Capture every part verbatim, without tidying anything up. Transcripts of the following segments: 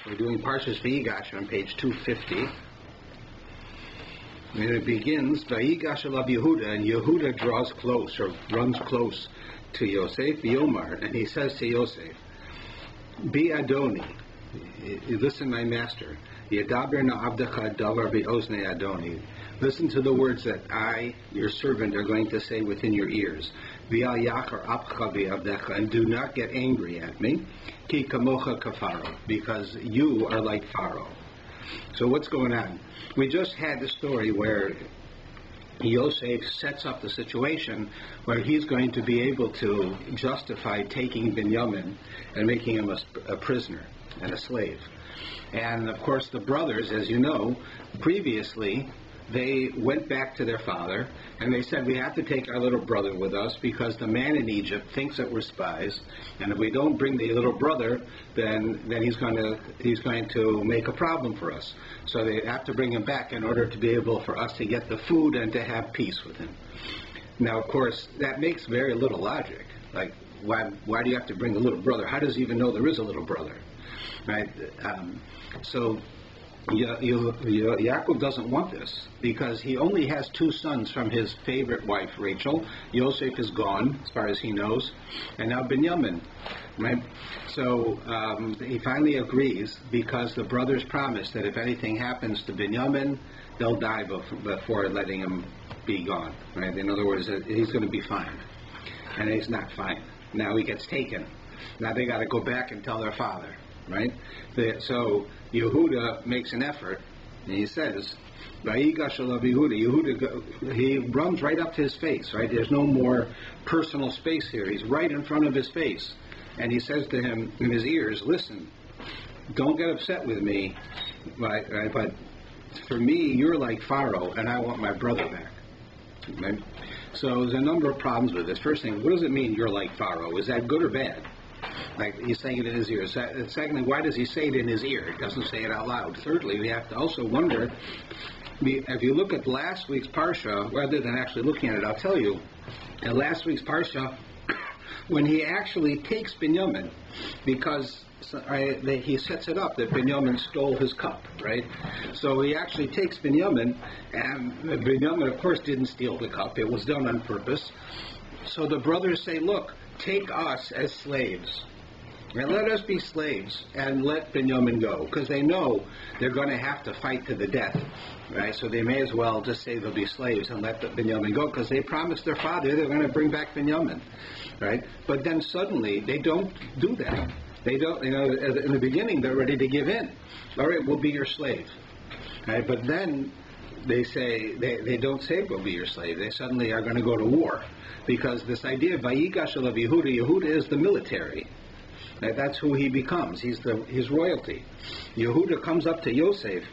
We're doing Parshas Vayigash on page two fifty. And it begins, Vayigash elav Yehuda, and Yehuda draws close, or runs close to Yosef, Yomar, and he says to Yosef, Bi Adoni, listen, my master, Yedaber na'avdecha davar be'ozne Adoni. Listen to the words that I, your servant, are going to say within your ears. V'al yachar apcha be'avdecha, and do not get angry at me. Ki kamocha kafaro, because you are like Pharaoh. So what's going on? We just had the story where Yosef sets up the situation where he's going to be able to justify taking Binyamin and making him a, a prisoner and a slave. And of course the brothers, as you know, previously they went back to their father and they said, we have to take our little brother with us because the man in Egypt thinks that we're spies, and if we don't bring the little brother, then then he's going to he's going to make a problem for us. So they have to bring him back in order to be able for us to get the food and to have peace with him. Now, of course, that makes very little logic. Like, why why do you have to bring the little brother? How does he even know there is a little brother? Right? Um, so Ya- Ya- Ya- Yaakov doesn't want this because he only has two sons from his favorite wife, Rachel. Yosef is gone, as far as he knows, and now Binyamin. Right? So um, he finally agrees because the brothers promised that if anything happens to Binyamin, they'll die bef- before letting him be gone. Right? In other words, he's going to be fine, and he's not fine. Now he gets taken. Now they got to go back and tell their father. Right? The, so Yehuda makes an effort, and he says, Vayigash elav Yehuda. Yehuda, he runs right up to his face, right? There's no more personal space here. He's right in front of his face. And he says to him in his ears, listen, don't get upset with me, right? right? But for me, you're like Pharaoh, and I want my brother back. Right? So there's a number of problems with this. First thing, what does it mean you're like Pharaoh? Is that good or bad? Like he's saying it in his ear. Secondly, why does he say it in his ear? He doesn't say it out loud. Thirdly, we have to also wonder, if you look at last week's Parsha, rather than actually looking at it, I'll tell you, in last week's Parsha, when he actually takes Binyamin, because I, they, he sets it up that Binyamin stole his cup, right? So he actually takes Binyamin, and Binyamin, of course, didn't steal the cup. It was done on purpose. So the brothers say, look, take us as slaves. And let us be slaves and let Binyamin go. Because they know they're going to have to fight to the death. Right? So they may as well just say they'll be slaves and let Binyamin go. Because they promised their father they're going to bring back Binyamin. Right? But then suddenly they don't do that. They don't, you know, in the beginning they're ready to give in. All right, we'll be your slave. Right? But then they say, they, they don't say we'll be your slave. They suddenly are going to go to war. Because this idea of Vayigash elav Yehuda, Yehuda is the military. That's who he becomes. He's the his royalty. Yehuda comes up to Yosef,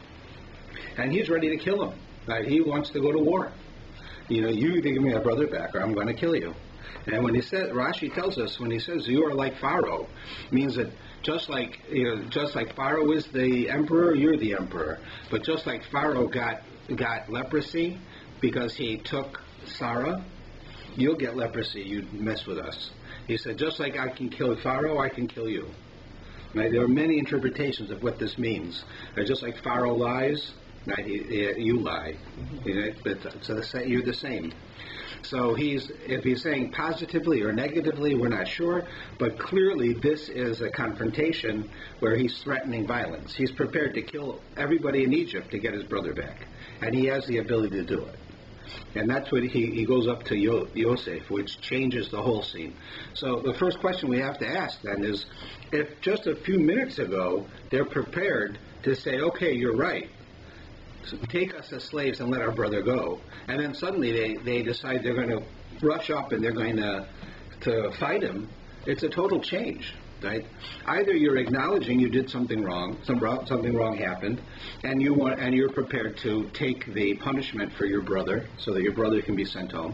and he's ready to kill him. Right? He wants to go to war. You know, you either give me a brother back, or I'm going to kill you. And when he says, Rashi tells us, when he says you are like Pharaoh, means that just like you know, just like Pharaoh is the emperor, you're the emperor. But just like Pharaoh got got leprosy because he took Sarah, you'll get leprosy. You mess with us. He said, just like I can kill Pharaoh, I can kill you. Right? There are many interpretations of what this means. Right? Just like Pharaoh lies, right? he, he, you lie. Right? But, so the, you're the same. So he's, if he's saying positively or negatively, we're not sure. But clearly this is a confrontation where he's threatening violence. He's prepared to kill everybody in Egypt to get his brother back. And he has the ability to do it. And that's what he, he goes up to Yo, Yosef, which changes the whole scene. So the first question we have to ask then is, if just a few minutes ago they're prepared to say, okay, you're right, so take us as slaves and let our brother go, and then suddenly they, they decide they're going to rush up and they're going to, to fight him, it's a total change. Right? Either you're acknowledging you did something wrong, some, something wrong happened, and you want, and you're prepared to take the punishment for your brother, so that your brother can be sent home,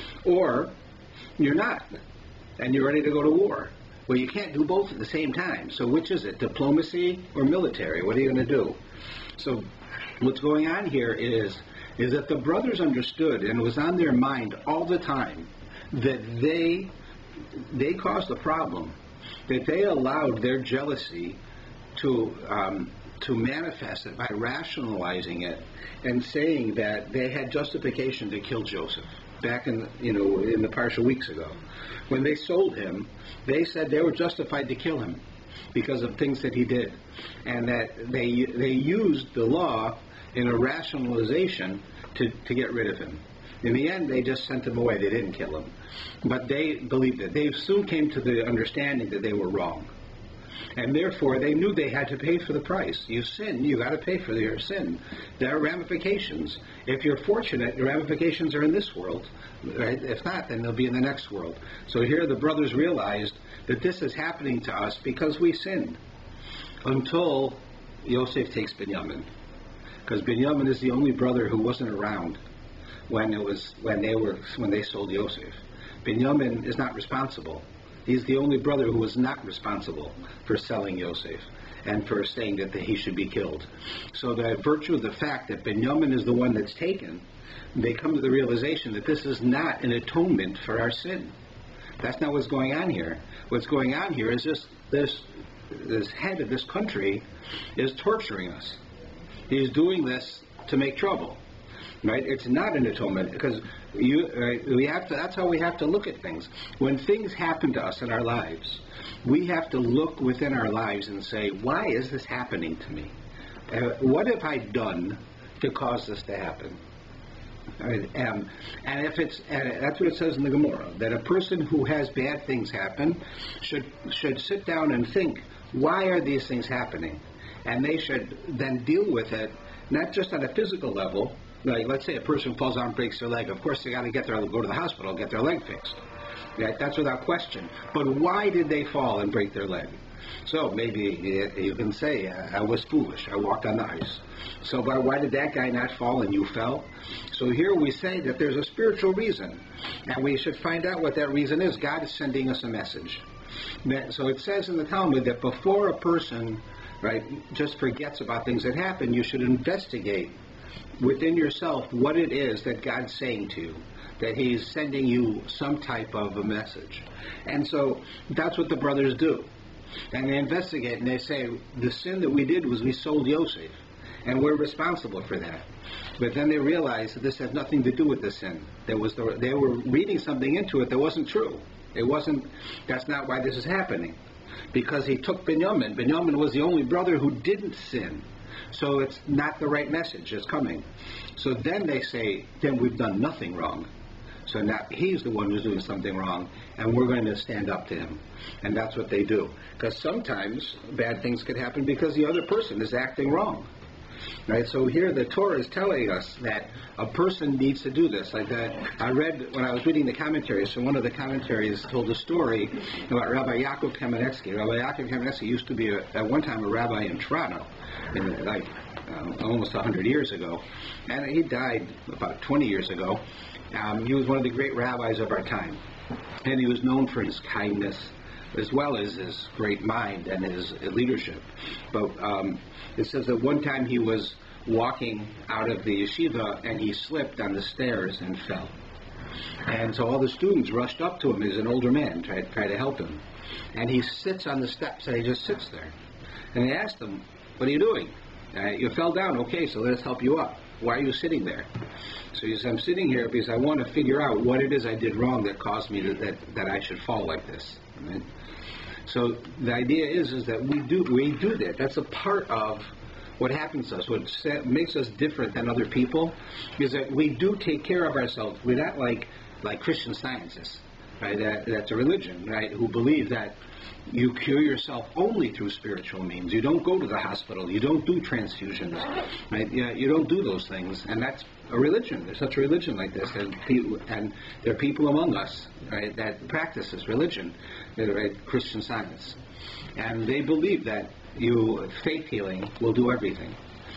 or you're not, and you're ready to go to war. Well, you can't do both at the same time. So which is it, diplomacy or military? What are you going to do? So what's going on here is is that the brothers understood, and it was on their mind all the time, that they they caused the problem. That they allowed their jealousy to um, to manifest it by rationalizing it and saying that they had justification to kill Joseph. Back in you know in the parsha weeks ago, when they sold him, they said they were justified to kill him because of things that he did, and that they they used the law in a rationalization to, to get rid of him. In the end, they just sent him away. They didn't kill him. But they believed it. They soon came to the understanding that they were wrong. And therefore, they knew they had to pay for the price. You sin, you got to pay for your sin. There are ramifications. If you're fortunate, the ramifications are in this world. Right? If not, then they'll be in the next world. So here the brothers realized that this is happening to us because we sinned. Until Yosef takes Binyamin. Because Binyamin is the only brother who wasn't around when it was when they were when they sold Yosef. Binyamin is not responsible. He's the only brother who was not responsible for selling Yosef and for saying that he should be killed. So by virtue of the fact that Binyamin is the one that's taken, they come to the realization that this is not an atonement for our sin. That's not what's going on here. What's going on here is this this this head of this country is torturing us. He's doing this to make trouble. Right? It's not an atonement because you, uh, we have to. That's how we have to look at things. When things happen to us in our lives, we have to look within our lives and say, "Why is this happening to me? Uh, what have I done to cause this to happen?" Right? Um, and if it's uh, that's what it says in the Gemara, that a person who has bad things happen should should sit down and think, "Why are these things happening?" And they should then deal with it, not just on a physical level. Like, let's say a person falls out and breaks their leg. Of course, they got to get their go to the hospital, get their leg fixed. Right? That's without question. But why did they fall and break their leg? So maybe you can say, I was foolish. I walked on the ice. So why, why did that guy not fall and you fell? So here we say that there's a spiritual reason, and we should find out what that reason is. God is sending us a message. So it says in the Talmud that before a person, right, just forgets about things that happen, you should investigate within yourself what it is that God's saying to you, that he's sending you some type of a message. And so that's what the brothers do. And they investigate and they say, the sin that we did was we sold Yosef, and we're responsible for that. But then they realize that this has nothing to do with the sin. There was the, they were reading something into it that wasn't true. It wasn't, that's not why this is happening. Because he took Binyamin. Binyamin was the only brother who didn't sin. So it's not the right message that's coming. So then they say, then we've done nothing wrong. So now he's the one who's doing something wrong, and we're going to stand up to him. And that's what they do. Because sometimes bad things could happen because the other person is acting wrong. Right? So here the Torah is telling us that a person needs to do this. Like that, I read when I was reading the commentaries, so one of the commentaries told a story about Rabbi Yaakov Kamenetsky. Rabbi Yaakov Kamenetsky used to be a, at one time a rabbi in Toronto, in like um, almost one hundred years ago, and he died about twenty years ago. Um, he was one of the great rabbis of our time, and he was known for his kindness as well as his great mind and his leadership. But um, it says that one time he was walking out of the yeshiva and he slipped on the stairs and fell. And so all the students rushed up to him as an older man, tried to try to help him. And he sits on the steps and he just sits there. And they asked him, "What are you doing? Uh, you fell down. Okay, so let us help you up. Why are you sitting there?" So he says, "I'm sitting here because I want to figure out what it is I did wrong that caused me to, that, that I should fall like this." Right? So the idea is is that we do we do that. That's a part of what happens to us. What makes us different than other people is that we do take care of ourselves. We're not like like Christian Scientists, right? That, that's a religion, right? Who believe that you cure yourself only through spiritual means. You don't go to the hospital. You don't do transfusions, right? You, you don't do those things, and that's a religion. There's such a religion like this, and, people, and there are people among us, right, that practice this religion, right, Christian Science, and they believe that you faith healing will do everything.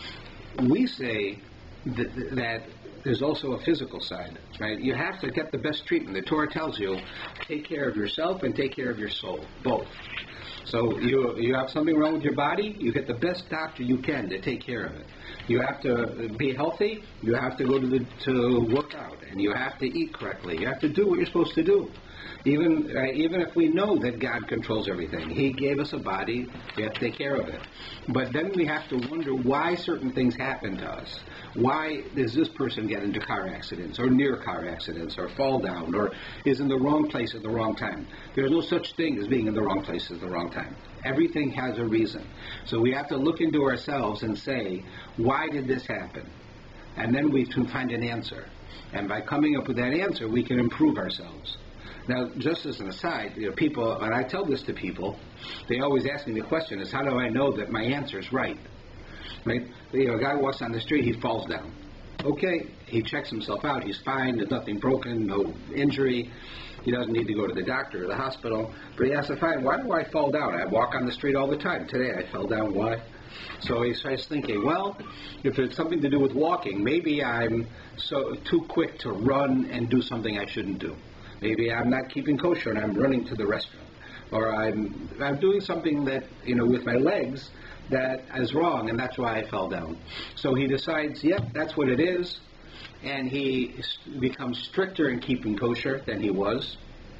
We say that, that there's also a physical side, right? You have to get the best treatment. The Torah tells you, take care of yourself and take care of your soul, both. So you you have something wrong with your body, you get the best doctor you can to take care of it. You have to be healthy, you have to go to the, to work out, and you have to eat correctly. You have to do what you're supposed to do. Even uh, even if we know that God controls everything, He gave us a body, we have to take care of it. But then we have to wonder why certain things happen to us. Why does this person get into car accidents, or near car accidents, or fall down, or is in the wrong place at the wrong time? There's no such thing as being in the wrong place at the wrong time. Everything has a reason. So we have to look into ourselves and say, why did this happen? And then we can find an answer. And by coming up with that answer, we can improve ourselves. Now, just as an aside, you know, people, when I tell this to people, they always ask me the question is, how do I know that my answer is right? Right? You know, a guy walks on the street, he falls down. Okay, he checks himself out, he's fine, there's nothing broken, no injury, he doesn't need to go to the doctor or the hospital, but he has to find, why do I fall down? I walk on the street all the time. Today I fell down, why? So he starts thinking, well, if it's something to do with walking, maybe I'm so too quick to run and do something I shouldn't do. Maybe I'm not keeping kosher and I'm running to the restaurant. Or I'm I'm doing something that, you know, with my legs that is wrong, and that's why I fell down. So he decides, yep, that's what it is, and he becomes stricter in keeping kosher than he was,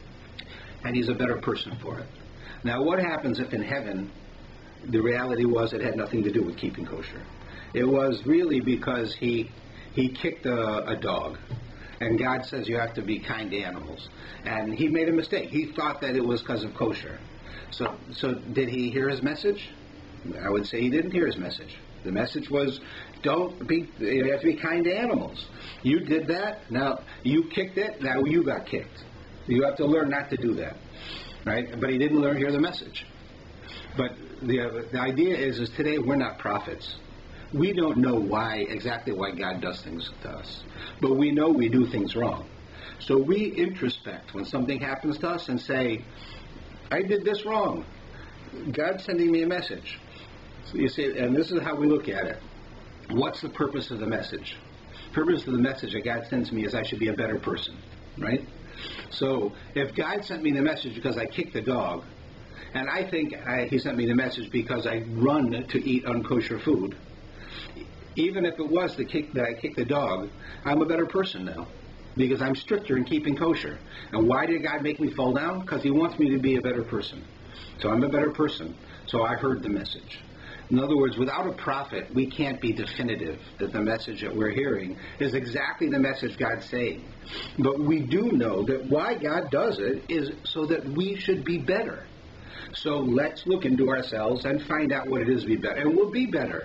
and he's a better person for it. Now, what happens if in heaven the reality was it had nothing to do with keeping kosher? It was really because he he kicked a, a dog. And God says you have to be kind to animals. And he made a mistake. He thought that it was because of kosher. So so did he hear his message? I would say he didn't hear his message. The message was, don't be, you have to be kind to animals. You did that, now you kicked it, now you got kicked. You have to learn not to do that. Right? But he didn't learn hear the message. But the, uh, the idea is, is today we're not prophets. We don't know why, exactly why God does things to us. But we know we do things wrong. So we introspect when something happens to us and say, I did this wrong. God's sending me a message. So you see, and this is how we look at it. What's the purpose of the message? The purpose of the message that God sends me is I should be a better person, right? So if God sent me the message because I kicked the dog, and I think I, he sent me the message because I run to eat unkosher food, even if it was the kick that I kicked the dog, I'm a better person now because I'm stricter in keeping kosher. And why did God make me fall down? Because he wants me to be a better person. So I'm a better person. So I heard the message. In other words, without a prophet, we can't be definitive that the message that we're hearing is exactly the message God's saying. But we do know that why God does it is so that we should be better. So let's look into ourselves and find out what it is to be better. And we'll be better.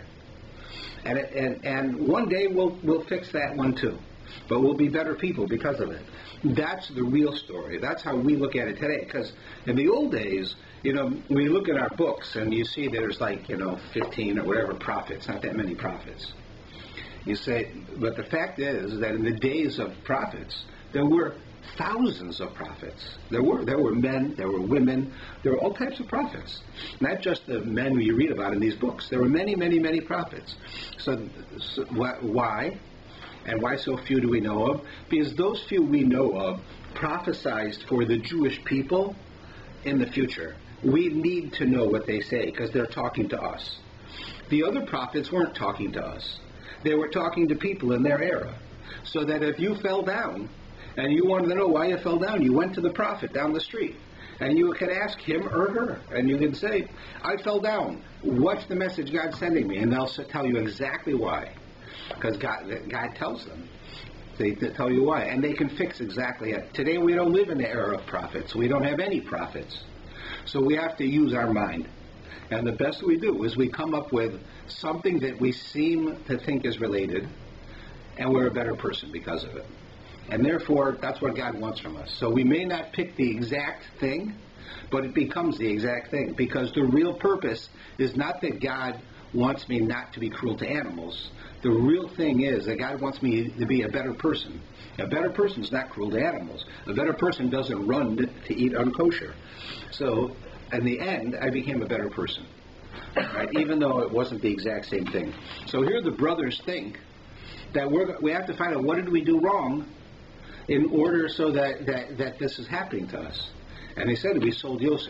And, and and one day we'll we'll fix that one too, but we'll be better people because of it. That's the real story. That's how we look at it today. Because in the old days, you know, when you look at our books and you see there's like, you know, fifteen or whatever prophets, not that many prophets. You say, but the fact is that in the days of prophets, there were thousands of prophets. There were there were men, there were women, there were all types of prophets. Not just the men who you read about in these books. There were many, many, many prophets. So, so wh- why? And why so few do we know of? Because those few we know of prophesied for the Jewish people in the future. We need to know what they say because they're talking to us. The other prophets weren't talking to us. They were talking to people in their era. So that if you fell down, and you wanted to know why you fell down, you went to the prophet down the street. And you could ask him or her. And you can say, I fell down. What's the message God's sending me? And they'll tell you exactly why. Because God, God tells them. They tell you why. And they can fix exactly it. Today we don't live in the era of prophets. We don't have any prophets. So we have to use our mind. And the best we do is we come up with something that we seem to think is related. And we're a better person because of it. And therefore, that's what God wants from us. So we may not pick the exact thing, but it becomes the exact thing. Because the real purpose is not that God wants me not to be cruel to animals. The real thing is that God wants me to be a better person. A better person is not cruel to animals. A better person doesn't run to, to eat unkosher. So, in the end, I became a better person. Right? Even though it wasn't the exact same thing. So here the brothers think that we're, we have to find out what did we do wrong in order so that, that, that this is happening to us. And they said we sold Yosef.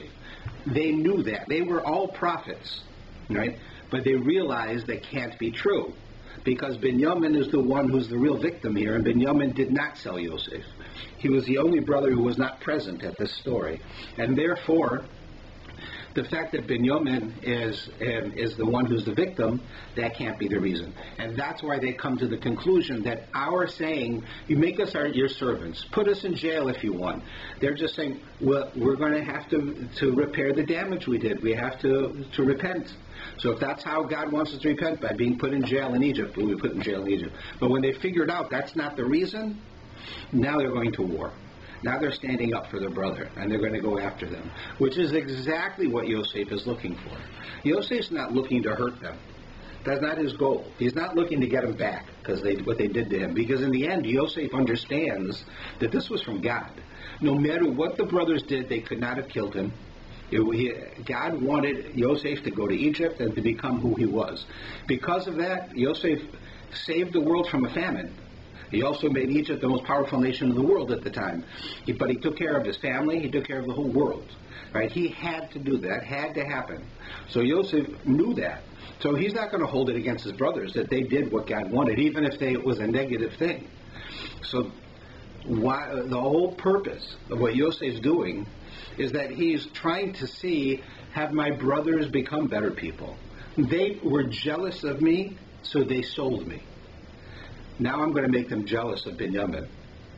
They knew that. They were all prophets, right? But they realized that can't be true, because Binyamin is the one who's the real victim here, and Binyamin did not sell Yosef. He was the only brother who was not present at this story. And therefore, the fact that Binyamin is um, is the one who's the victim, that can't be the reason. And that's why they come to the conclusion that our saying, you make us our, your servants, put us in jail if you want. They're just saying, well, we're going to have to to repair the damage we did. We have to, to repent. So if that's how God wants us to repent, by being put in jail in Egypt, we'll be put in jail in Egypt. But when they figured out that's not the reason, now they're going to war. Now they're standing up for their brother, and they're going to go after them, which is exactly what Yosef is looking for. Yosef's not looking to hurt them. That's not his goal. He's not looking to get them back because they what they did to him. Because in the end, Yosef understands that this was from God. No matter what the brothers did, they could not have killed him. It, he, God wanted Yosef to go to Egypt and to become who he was. Because of that, Yosef saved the world from a famine. He also made Egypt the most powerful nation in the world at the time. He, but he took care of his family. He took care of the whole world. Right? He had to do that. Had to happen. So Yosef knew that. So he's not going to hold it against his brothers that they did what God wanted, even if they, it was a negative thing. So why, the whole purpose of what Yosef's doing is that he's trying to see, have my brothers become better people? They were jealous of me, so they sold me. Now I'm going to make them jealous of Binyamin,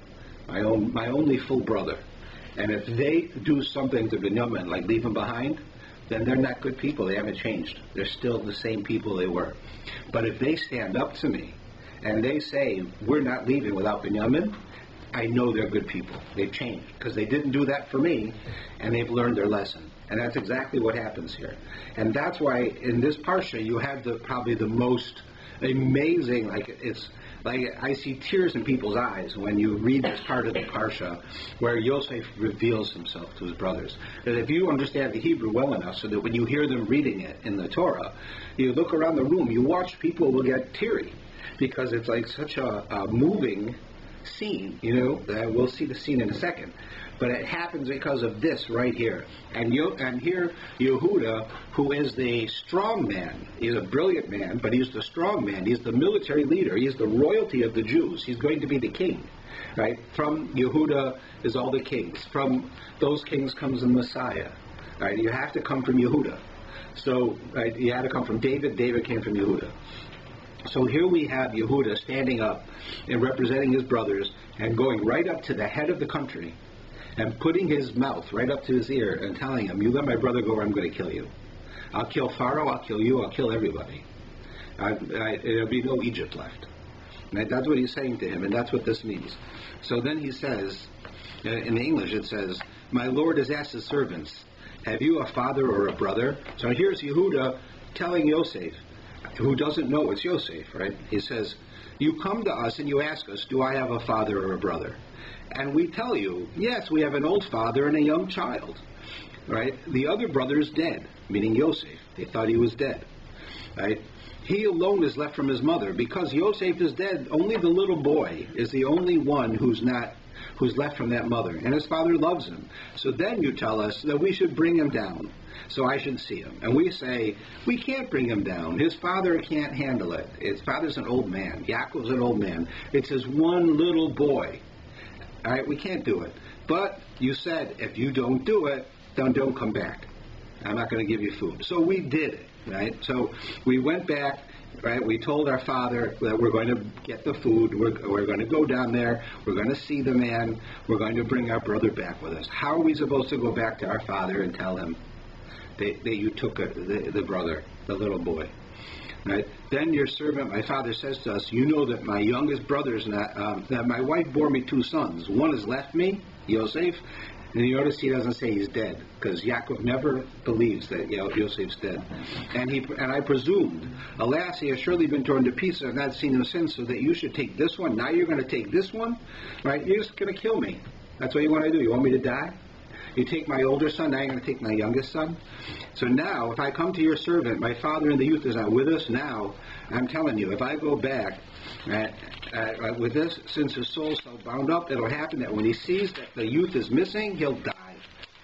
my own, my only full brother. And if they do something to Binyamin, like leave him behind, then they're not good people. They haven't changed. They're still the same people they were. But if they stand up to me and they say, we're not leaving without Binyamin, I know they're good people. They've changed because they didn't do that for me, and they've learned their lesson. And that's exactly what happens here. And that's why in this parsha you have the probably the most amazing, like it's like I see tears in people's eyes when you read this part of the parsha where Yosef reveals himself to his brothers. And if you understand the Hebrew well enough so that when you hear them reading it in the Torah, you look around the room, you watch people will get teary because it's like such a, a moving scene, you know. Uh, we'll see the scene in a second. But it happens because of this right here. And Yo- and here, Yehuda, who is the strong man, he's a brilliant man, but he's the strong man. He's the military leader. He's the royalty of the Jews. He's going to be the king, right? From Yehuda is all the kings. From those kings comes the Messiah, right? You have to come from Yehuda. So, right, you had to come from David. David came from Yehuda. So here we have Yehuda standing up and representing his brothers and going right up to the head of the country and putting his mouth right up to his ear and telling him, you let my brother go or I'm going to kill you. I'll kill Pharaoh, I'll kill you, I'll kill everybody. I, I, there'll be no Egypt left. And that's what he's saying to him, and that's what this means. So then he says, uh, in the English it says, my Lord has asked his servants, have you a father or a brother? So here's Yehuda telling Yosef, who doesn't know it's Yosef, right? He says, you come to us and you ask us, do I have a father or a brother? And we tell you, yes, we have an old father and a young child, right? The other brother is dead, meaning Yosef. They thought he was dead, right? He alone is left from his mother. Because Yosef is dead, only the little boy is the only one who's not, who's left from that mother. And his father loves him. So then you tell us that we should bring him down, so I should see him. And we say, we can't bring him down. His father can't handle it. His father's an old man. Yaakov's an old man. It's his one little boy. All right, we can't do it. But you said, if you don't do it, then don't come back. I'm not going to give you food. So we did it, right? So we went back, right? We told our father that we're going to get the food. We're, we're going to go down there. We're going to see the man. We're going to bring our brother back with us. How are we supposed to go back to our father and tell him that, that you took a, the, the brother, the little boy? Right? Then your servant, my father, says to us, you know that my youngest brother is not, um, that my wife bore me two sons. One has left me, Yosef, and you notice he doesn't say he's dead, because Yaakov never believes that Yosef's dead. And he and I presumed, alas, he has surely been torn to pieces and not seen him since, so that you should take this one. Now you're going to take this one? Right? You're just going to kill me. That's what you want to do. You want me to die? You take my older son, now you're going to take my youngest son? So now, if I come to your servant, my father and the youth is not with us now, I'm telling you, if I go back uh, uh, with this, since his soul is so bound up, it'll happen that when he sees that the youth is missing, he'll die.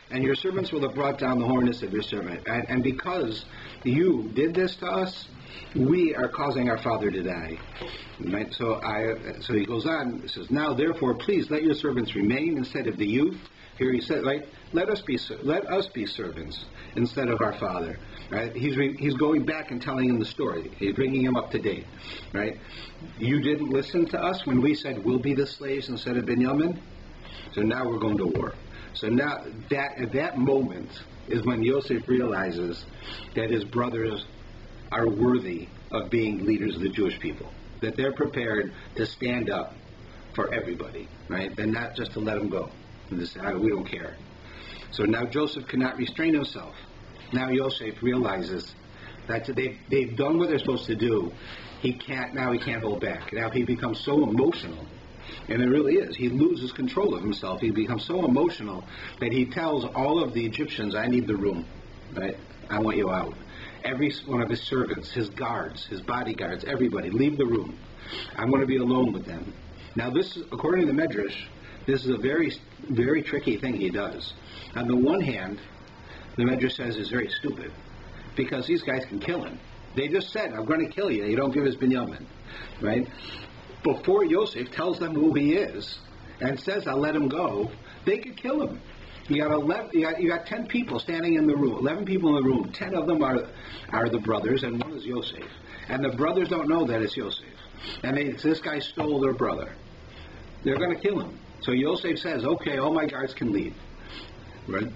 and your servants will have brought down the hornets of your servant. And, and because you did this to us, we are causing our father to die. Right? So I, so he goes on, he says, now therefore, please let your servants remain instead of the youth. Here he said, right, let us be let us be servants instead of our father. Right? He's re, he's going back and telling him the story. He's bringing him up to date. Right? You didn't listen to us when we said we'll be the slaves instead of Binyamin. So now we're going to war. So now that at that moment is when Yosef realizes that his brothers are worthy of being leaders of the Jewish people. That they're prepared to stand up for everybody, right? And not just to let them go. And just say, oh, we don't care. So now Joseph cannot restrain himself. Now Yosef realizes that they've, they've done what they're supposed to do. He can't, now he can't hold back. Now he becomes so emotional. And it really is. He loses control of himself. He becomes so emotional that he tells all of the Egyptians, I need the room. Right? I want you out. Every one of his servants, his guards, his bodyguards, everybody, leave the room. I want to be alone with them. Now this, according to the Medrash, this is a very, very tricky thing he does. On the one hand, the Medrash says it's very stupid, because these guys can kill him. They just said, I'm going to kill you. You don't give us Binyamin. Right? Before Yosef tells them who he is and says, I'll let him go, they could kill him. You got eleven. You got, you got ten people standing in the room. Eleven people in the room. Ten of them are are the brothers, and one is Yosef. And the brothers don't know that it's Yosef. And they, this guy stole their brother. They're going to kill him. So Yosef says, "Okay, all my guards can leave." Right.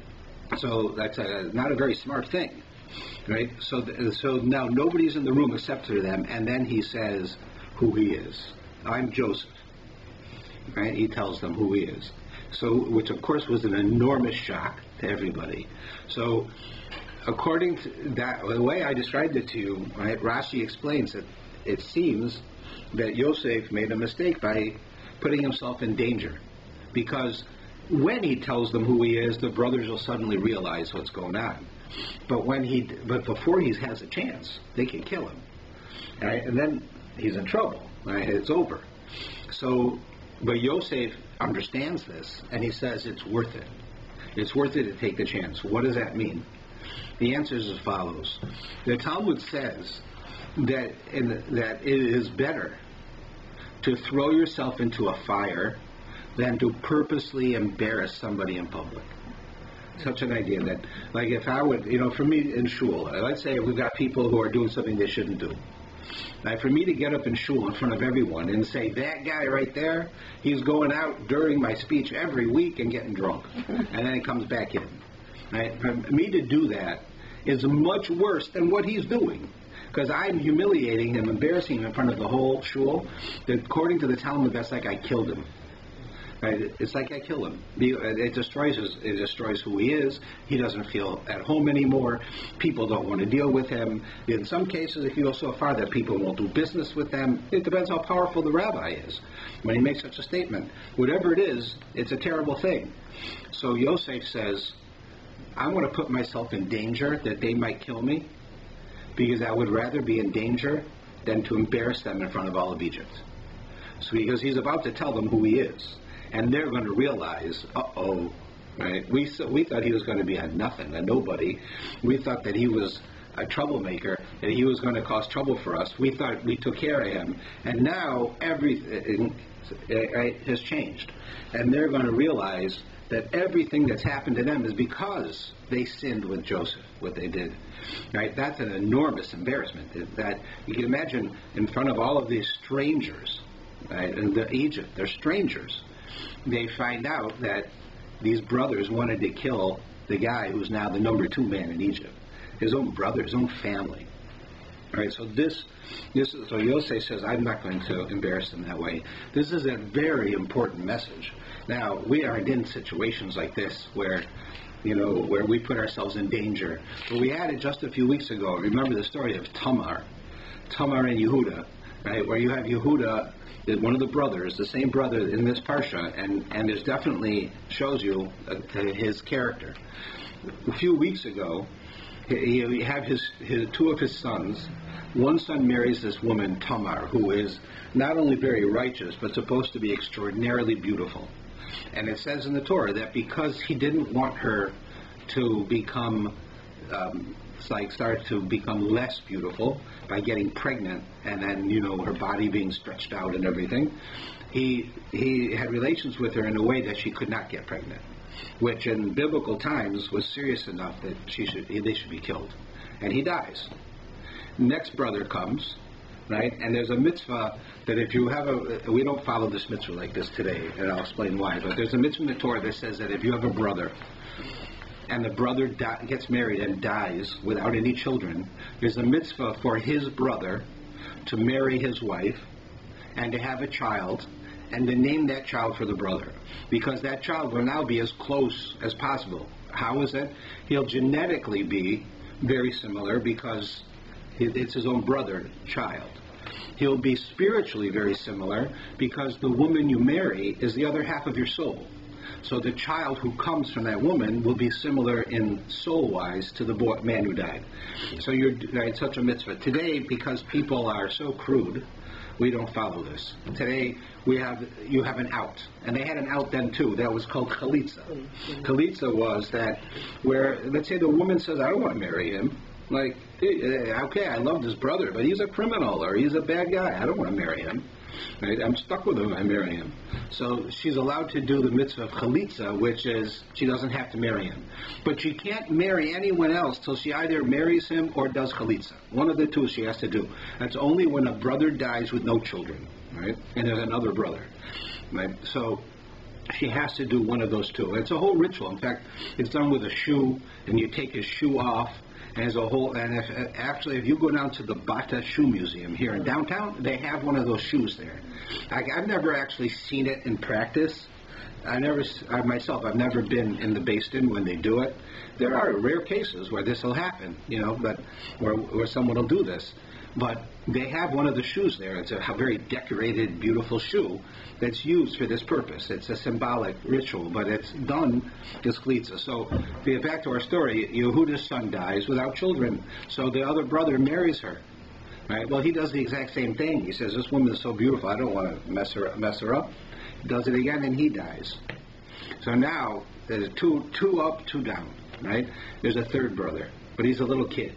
So that's a, not a very smart thing, right? So th- so now nobody's in the room except for them. And then he says who he is. I'm Joseph. Right. He tells them who he is. So, which of course was an enormous shock to everybody. So, according to that, the way I described it to you, right, Rashi explains that it seems that Yosef made a mistake by putting himself in danger, because when he tells them who he is, the brothers will suddenly realize what's going on. But when he, but before he has a chance, they can kill him, right? And then he's in trouble. Right? It's over. So, but Yosef understands this, and he says it's worth it. It's worth it to take the chance. What does that mean? The answer is as follows. The Talmud says that in the, that it is better to throw yourself into a fire than to purposely embarrass somebody in public. Such an idea that, like, if I would, you know, for me in shul, let's say we've got people who are doing something they shouldn't do. Now, for me to get up in shul in front of everyone and say, that guy right there, he's going out during my speech every week and getting drunk. And then he comes back in. Right? For me to do that is much worse than what he's doing. Because I'm humiliating him, embarrassing him in front of the whole shul. According to the Talmud, that's like I killed him. Right? It's like I kill him. It destroys his, it destroys who he is. He doesn't feel at home anymore. People don't want to deal with him. In some cases, it can go so far that people won't do business with them. It depends how powerful the rabbi is when he makes such a statement. Whatever it is, it's a terrible thing. So Yosef says, I want to put myself in danger that they might kill me, because I would rather be in danger than to embarrass them in front of all of Egypt. So because he's about to tell them who he is. And they're going to realize, uh-oh, right? We we thought he was going to be a nothing, a nobody. We thought that he was a troublemaker, that he was going to cause trouble for us. We thought we took care of him. And now everything has changed. And they're going to realize that everything that's happened to them is because they sinned with Joseph, what they did. Right? That's an enormous embarrassment. That you can imagine in front of all of these strangers, right? In the Egypt, they're strangers. They find out that these brothers wanted to kill the guy who's now the number two man in Egypt. His own brother, his own family. All right, so this, this is, so Yosef says, I'm not going to embarrass them that way. This is a very important message. Now, we are in situations like this where, you know, where we put ourselves in danger. But we had it just a few weeks ago. Remember the story of Tamar, Tamar and Yehuda, right, where you have Yehuda, one of the brothers, the same brother in this parsha, and, and it definitely shows you uh, his character. A few weeks ago, he, he had his, his two of his sons. One son marries this woman, Tamar, who is not only very righteous, but supposed to be extraordinarily beautiful. And it says in the Torah that because he didn't want her to become, um, it's like start to become less beautiful by getting pregnant, and then, you know, her body being stretched out and everything. He he had relations with her in a way that she could not get pregnant, which in biblical times was serious enough that she should they should be killed, and he dies. Next brother comes, right, and there's a mitzvah that if you have a, we don't follow this mitzvah like this today, and I'll explain why, but there's a mitzvah in the Torah that says that if you have a brother, and the brother di- gets married and dies without any children, there's a mitzvah for his brother to marry his wife and to have a child, and to name that child for the brother, because that child will now be as close as possible. How is it? He'll genetically be very similar because it's his own brother child. He'll be spiritually very similar because the woman you marry is the other half of your soul. So the child who comes from that woman will be similar in soul-wise to the boy, man who died. So you're right, such a mitzvah. Today, because people are so crude, we don't follow this. Today, we have you have an out. And they had an out then, too. That was called chalitza. Chalitza was that where, let's say the woman says, I don't want to marry him. Like, okay, I love his brother, but he's a criminal or he's a bad guy. I don't want to marry him. Right? I'm stuck with him. I marry him. So she's allowed to do the mitzvah of chalitza, which is she doesn't have to marry him. But she can't marry anyone else till she either marries him or does chalitza. One of the two she has to do. That's only when a brother dies with no children, right? And there's another brother, right? So she has to do one of those two. It's a whole ritual. In fact, it's done with a shoe, and you take his shoe off. And there's a whole, and if, actually, if you go down to the Bata Shoe Museum here in downtown, they have one of those shoes there. I, I've never actually seen it in practice. I never, I myself, I've never been in the Beis Din when they do it. There are rare cases where this will happen, you know, but where, where someone will do this. But they have one of the shoes there. It's a, a very decorated, beautiful shoe that's used for this purpose. It's a symbolic ritual, but it's done as chalitza. So, to get back to our story, Yehuda's son dies without children, so the other brother marries her. Right? Well, he does the exact same thing. He says, this woman is so beautiful, I don't want to mess her, mess her up. He does it again, and he dies. So now, there's two, two up, two down. Right? There's a third brother, but he's a little kid.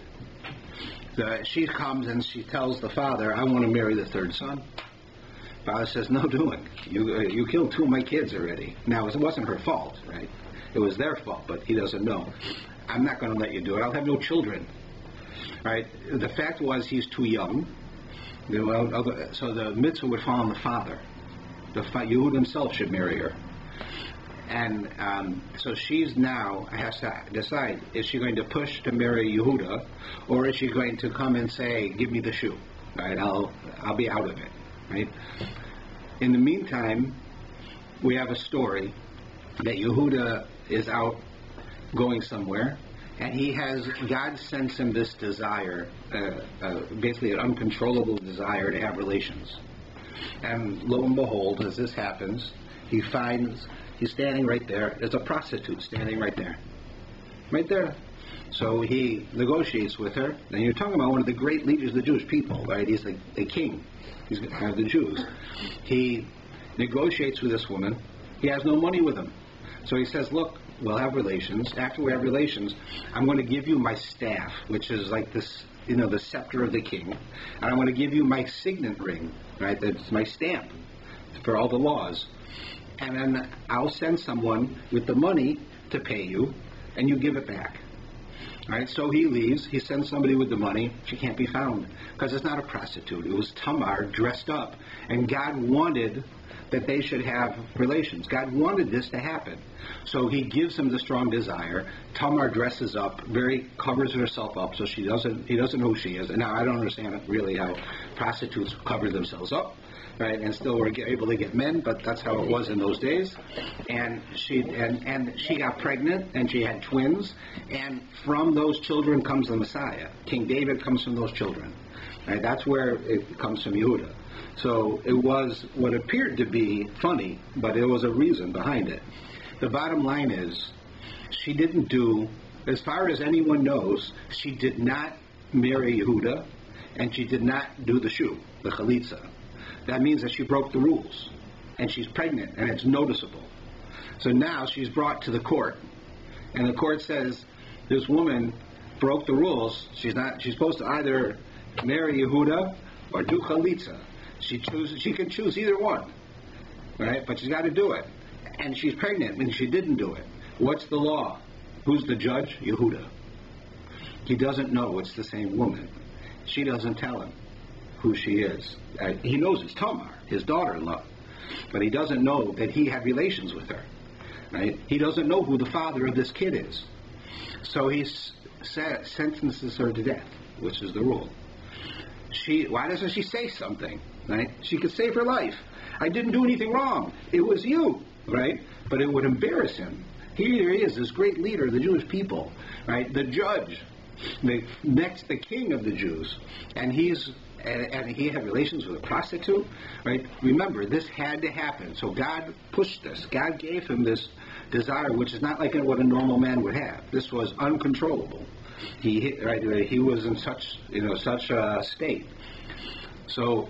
The, she comes and she tells the father, I want to marry the third son. Father says, no doing. You uh, you killed two of my kids already. Now, it wasn't her fault, right? It was their fault, but he doesn't know. I'm not going to let you do it. I'll have no children. Right? The fact was he's too young. So the mitzvah would fall on the father. The Yehuda himself should marry her. And um, so she's now has to decide, is she going to push to marry Yehuda, or is she going to come and say, give me the shoe, right? I'll I'll be out of it, right? In the meantime, we have a story that Yehuda is out going somewhere, and he has, God sends him this desire, uh, uh, basically an uncontrollable desire to have relations. And lo and behold, as this happens, he finds... He's standing right there. There's a prostitute standing right there. Right there. So he negotiates with her. And you're talking about one of the great leaders of the Jewish people, right? He's the, the king He's of the Jews. He negotiates with this woman. He has no money with him. So he says, look, we'll have relations. After we have relations, I'm going to give you my staff, which is like this, you know, the scepter of the king. And I'm going to give you my signet ring, right? That's my stamp for all the laws. And then I'll send someone with the money to pay you, and you give it back. All right, so he leaves. He sends somebody with the money. She can't be found because it's not a prostitute. It was Tamar dressed up, and God wanted that they should have relations. God wanted this to happen. So he gives him the strong desire. Tamar dresses up, very covers herself up, so she doesn't. He doesn't know who she is. And now I don't understand really how prostitutes cover themselves up. Right, and still were able to get men, but that's how it was in those days. And she and, and she got pregnant, and she had twins, and from those children comes the Messiah. King David comes from those children. Right, that's where it comes from, Yehuda. So it was what appeared to be funny, but there was a reason behind it. The bottom line is, she didn't do, as far as anyone knows, she did not marry Yehuda, and she did not do the shoe, the chalitza. That means that she broke the rules, and she's pregnant, and it's noticeable. So now she's brought to the court, And the court says this woman broke the rules. She's not. She's supposed to either marry Yehuda or do chalitza. She chooses. She can choose either one, right? But she's got to do it. And she's pregnant, and she didn't do it. What's the law? Who's the judge? Yehuda. He doesn't know it's the same woman. She doesn't tell him who she is. Uh, he knows it's Tamar, his daughter-in-law, but he doesn't know that he had relations with her. Right? He doesn't know who the father of this kid is. So he s- sentences her to death, which is the rule. She, why doesn't she say something? Right? She could save her life. I didn't do anything wrong. It was you, right? But it would embarrass him. Here he is, this great leader of the Jewish people, right? The judge, the next, the king of the Jews, and he's and, and he had relations with a prostitute, right? Remember, this had to happen. So God pushed this. God gave him this desire, which is not like what a normal man would have. This was uncontrollable. He right, he was in such you know such a state. So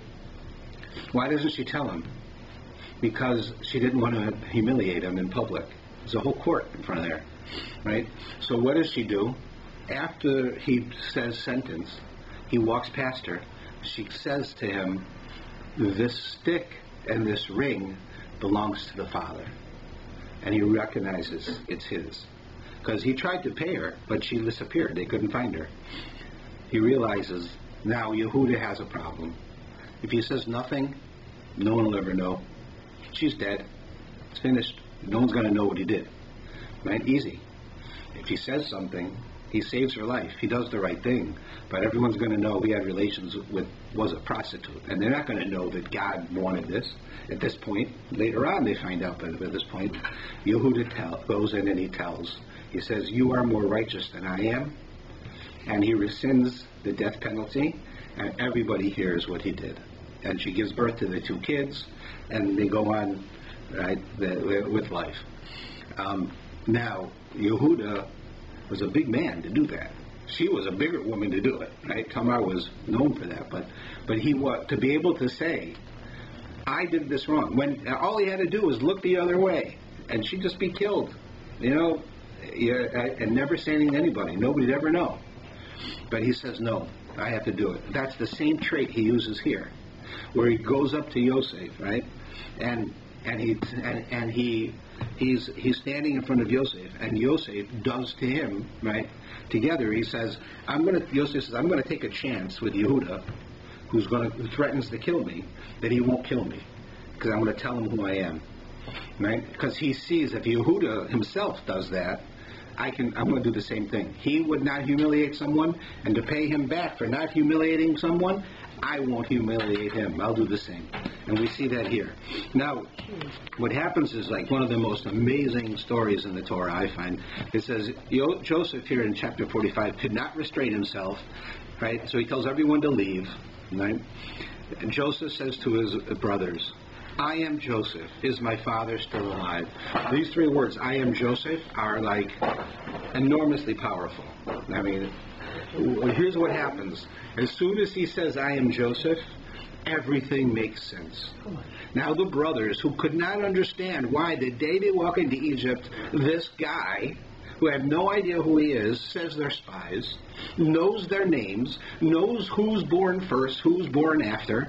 why doesn't she tell him? Because she didn't want to humiliate him in public. There's a whole court in front of there, right? So what does she do? After he says sentence, he walks past her. She says to him, this stick and this ring belongs to the father. And he recognizes it's his. Because he tried to pay her, but she disappeared. They couldn't find her. He realizes now Yehuda has a problem. If he says nothing, no one will ever know. She's dead. It's finished. No one's going to know what he did. Right? Easy. If he says something, he saves her life. He does the right thing. But everyone's going to know he had relations with, was a prostitute. And they're not going to know that God wanted this. At this point, later on they find out, but at this point, Yehuda tell, goes in and he tells. He says, you are more righteous than I am. And he rescinds the death penalty. And everybody hears what he did. And she gives birth to the two kids. And they go on, right, the, with life. Um, now, Yehuda was a big man to do that. She was a bigger woman to do it, right? Tamar was known for that, but but he was to be able to say, "I did this wrong." When all he had to do was look the other way, and she'd just be killed, you know, and never say anything to anybody. Nobody'd ever know. But he says, "No, I have to do it." That's the same trait he uses here, where he goes up to Yosef, right, and and he and, and he. He's he's standing in front of Yosef, and Yosef does to him, right? Together, he says, "I'm going to." Yosef says, "I'm going to take a chance with Yehuda, who's going to who threatens to kill me, that he won't kill me, because I'm going to tell him who I am, right? Because he sees if Yehuda himself does that, I can. I'm going to do the same thing. He would not humiliate someone, and to pay him back for not humiliating someone, I won't humiliate him. I'll do the same." And we see that here. Now, what happens is like one of the most amazing stories in the Torah, I find. It says Yo- Joseph here in chapter forty-five could not restrain himself, right? So he tells everyone to leave, right? And Joseph says to his brothers, "I am Joseph. Is my father still alive?" These three words, "I am Joseph," are like enormously powerful. I mean, here's what happens. As soon as he says, "I am Joseph," everything makes sense. Now the brothers, who could not understand why the day they walk into Egypt, this guy, who have no idea who he is, says they're spies, knows their names, knows who's born first, who's born after,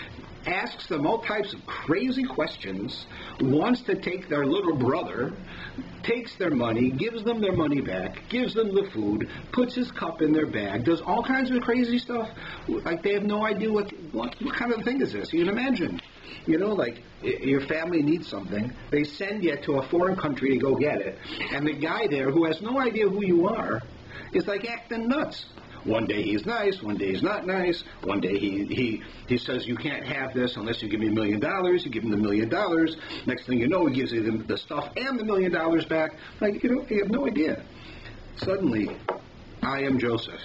asks them all types of crazy questions, wants to take their little brother, takes their money, gives them their money back, gives them the food, puts his cup in their bag, does all kinds of crazy stuff. Like they have no idea what what, what kind of thing is this. You can imagine. You know, like your family needs something, they send you to a foreign country to go get it, and the guy there who has no idea who you are is like acting nuts. One day he's nice, one day he's not nice, one day he, he, he says you can't have this unless you give me a million dollars, you give him the million dollars, next thing you know he gives you the, the stuff and the million dollars back. Like, you know, you have no idea. Suddenly, I am Joseph.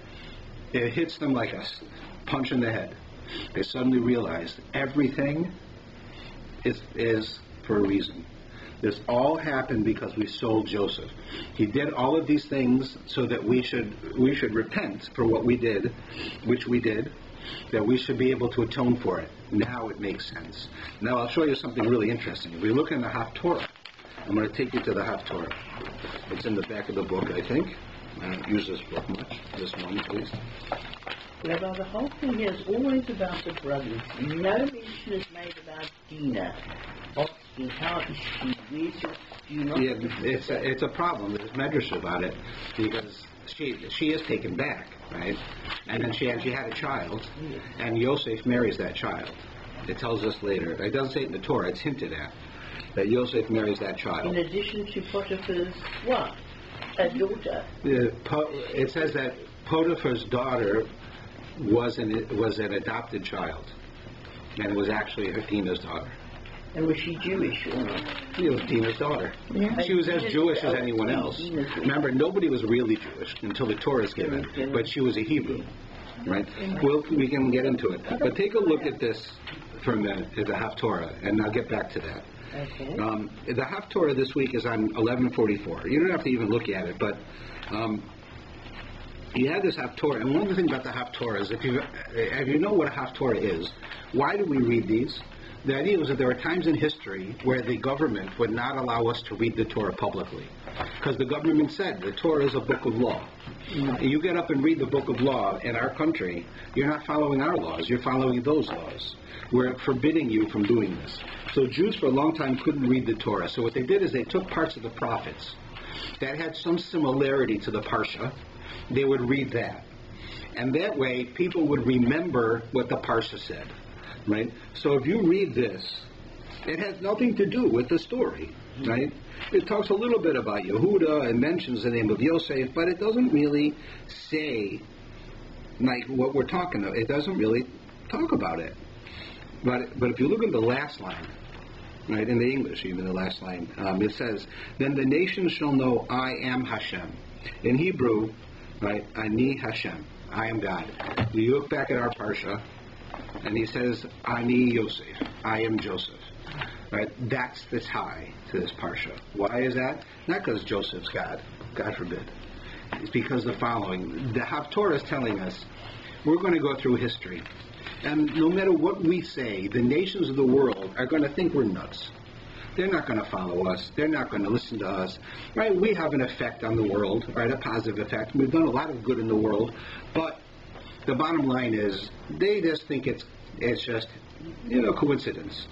It hits them like a punch in the head. They suddenly realize everything is, is for a reason. This all happened because we sold Joseph. He did all of these things so that we should we should repent for what we did, which we did, that we should be able to atone for it. Now it makes sense. Now I'll show you something really interesting. If we look in the Haftorah, I'm going to take you to the Haftorah. It's in the back of the book, I think. I don't use this book much. This one, at least. Rabbi, the whole thing here is always about the brothers. No mention is made about Dinah. Asking, how is she? Where's your... Do you not... Yeah, it's a, it's a problem. There's medrash about it because she she is taken back, right? And then she had, she had a child, and Yosef marries that child. It tells us later. It doesn't say it in the Torah. It's hinted at that Yosef marries that child. In addition to Potiphar's what? A daughter. The, it says that Potiphar's daughter was an was an adopted child, and it was actually her Dinah's daughter. And was she Jewish or not? She was Dinah's daughter. Yeah. She was as Jewish as anyone else. Remember, nobody was really Jewish until the Torah is given, but she was a Hebrew, right? Well, we can get into it. But take a look at this for a minute, the Haftorah, and I'll get back to that. Okay. Um, the Haftorah this week is on eleven forty-four. You don't have to even look at it, but um, you have this Haftorah, and one of the things about the Haftorah is if you if you know what a Haftorah is, why do we read these? The idea was that there were times in history where the government would not allow us to read the Torah publicly. Because the government said the Torah is a book of law. Mm-hmm. You get up and read the book of law in our country, you're not following our laws, you're following those laws. We're forbidding you from doing this. So Jews for a long time couldn't read the Torah. So what they did is they took parts of the prophets that had some similarity to the Parsha. They would read that. And that way people would remember what the Parsha said. Right? So if you read this, it has nothing to do with the story, right? It talks a little bit about Yehuda and mentions the name of Yosef, but it doesn't really say like what we're talking about. It doesn't really talk about it. But but if you look at the last line, right, in the English, even the last line, um, it says, "Then the nations shall know I am Hashem." In Hebrew, right, Ani Hashem, I am God. You look back at our Parsha, and he says, Ani Yosef, I am Joseph. Right? That's the tie to this Parsha. Why is that? Not because Joseph's God. God forbid. It's because the following. The Haftorah is telling us we're going to go through history. And no matter what we say, the nations of the world are going to think we're nuts. They're not going to follow us. They're not going to listen to us. Right? We have an effect on the world, right? A positive effect. We've done a lot of good in the world. But the bottom line is, they just think it's it's just, you know, coincidence.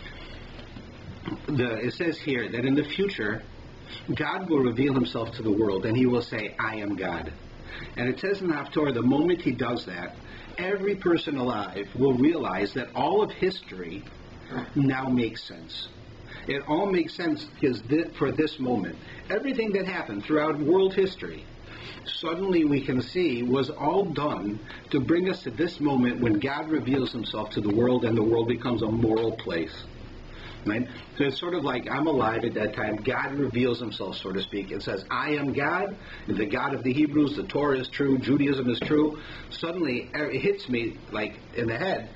The, it says here that in the future, God will reveal himself to the world, and he will say, I am God. And it says in the Haftorah, the moment he does that, every person alive will realize that all of history now makes sense. It all makes sense because th- for this moment. Everything that happened throughout world history, suddenly we can see was all done to bring us to this moment when God reveals himself to the world and the world becomes a moral place. Right? So it's sort of like I'm alive at that time. God reveals himself, so to speak, and says, I am God, the God of the Hebrews, the Torah is true, Judaism is true. Suddenly it hits me like in the head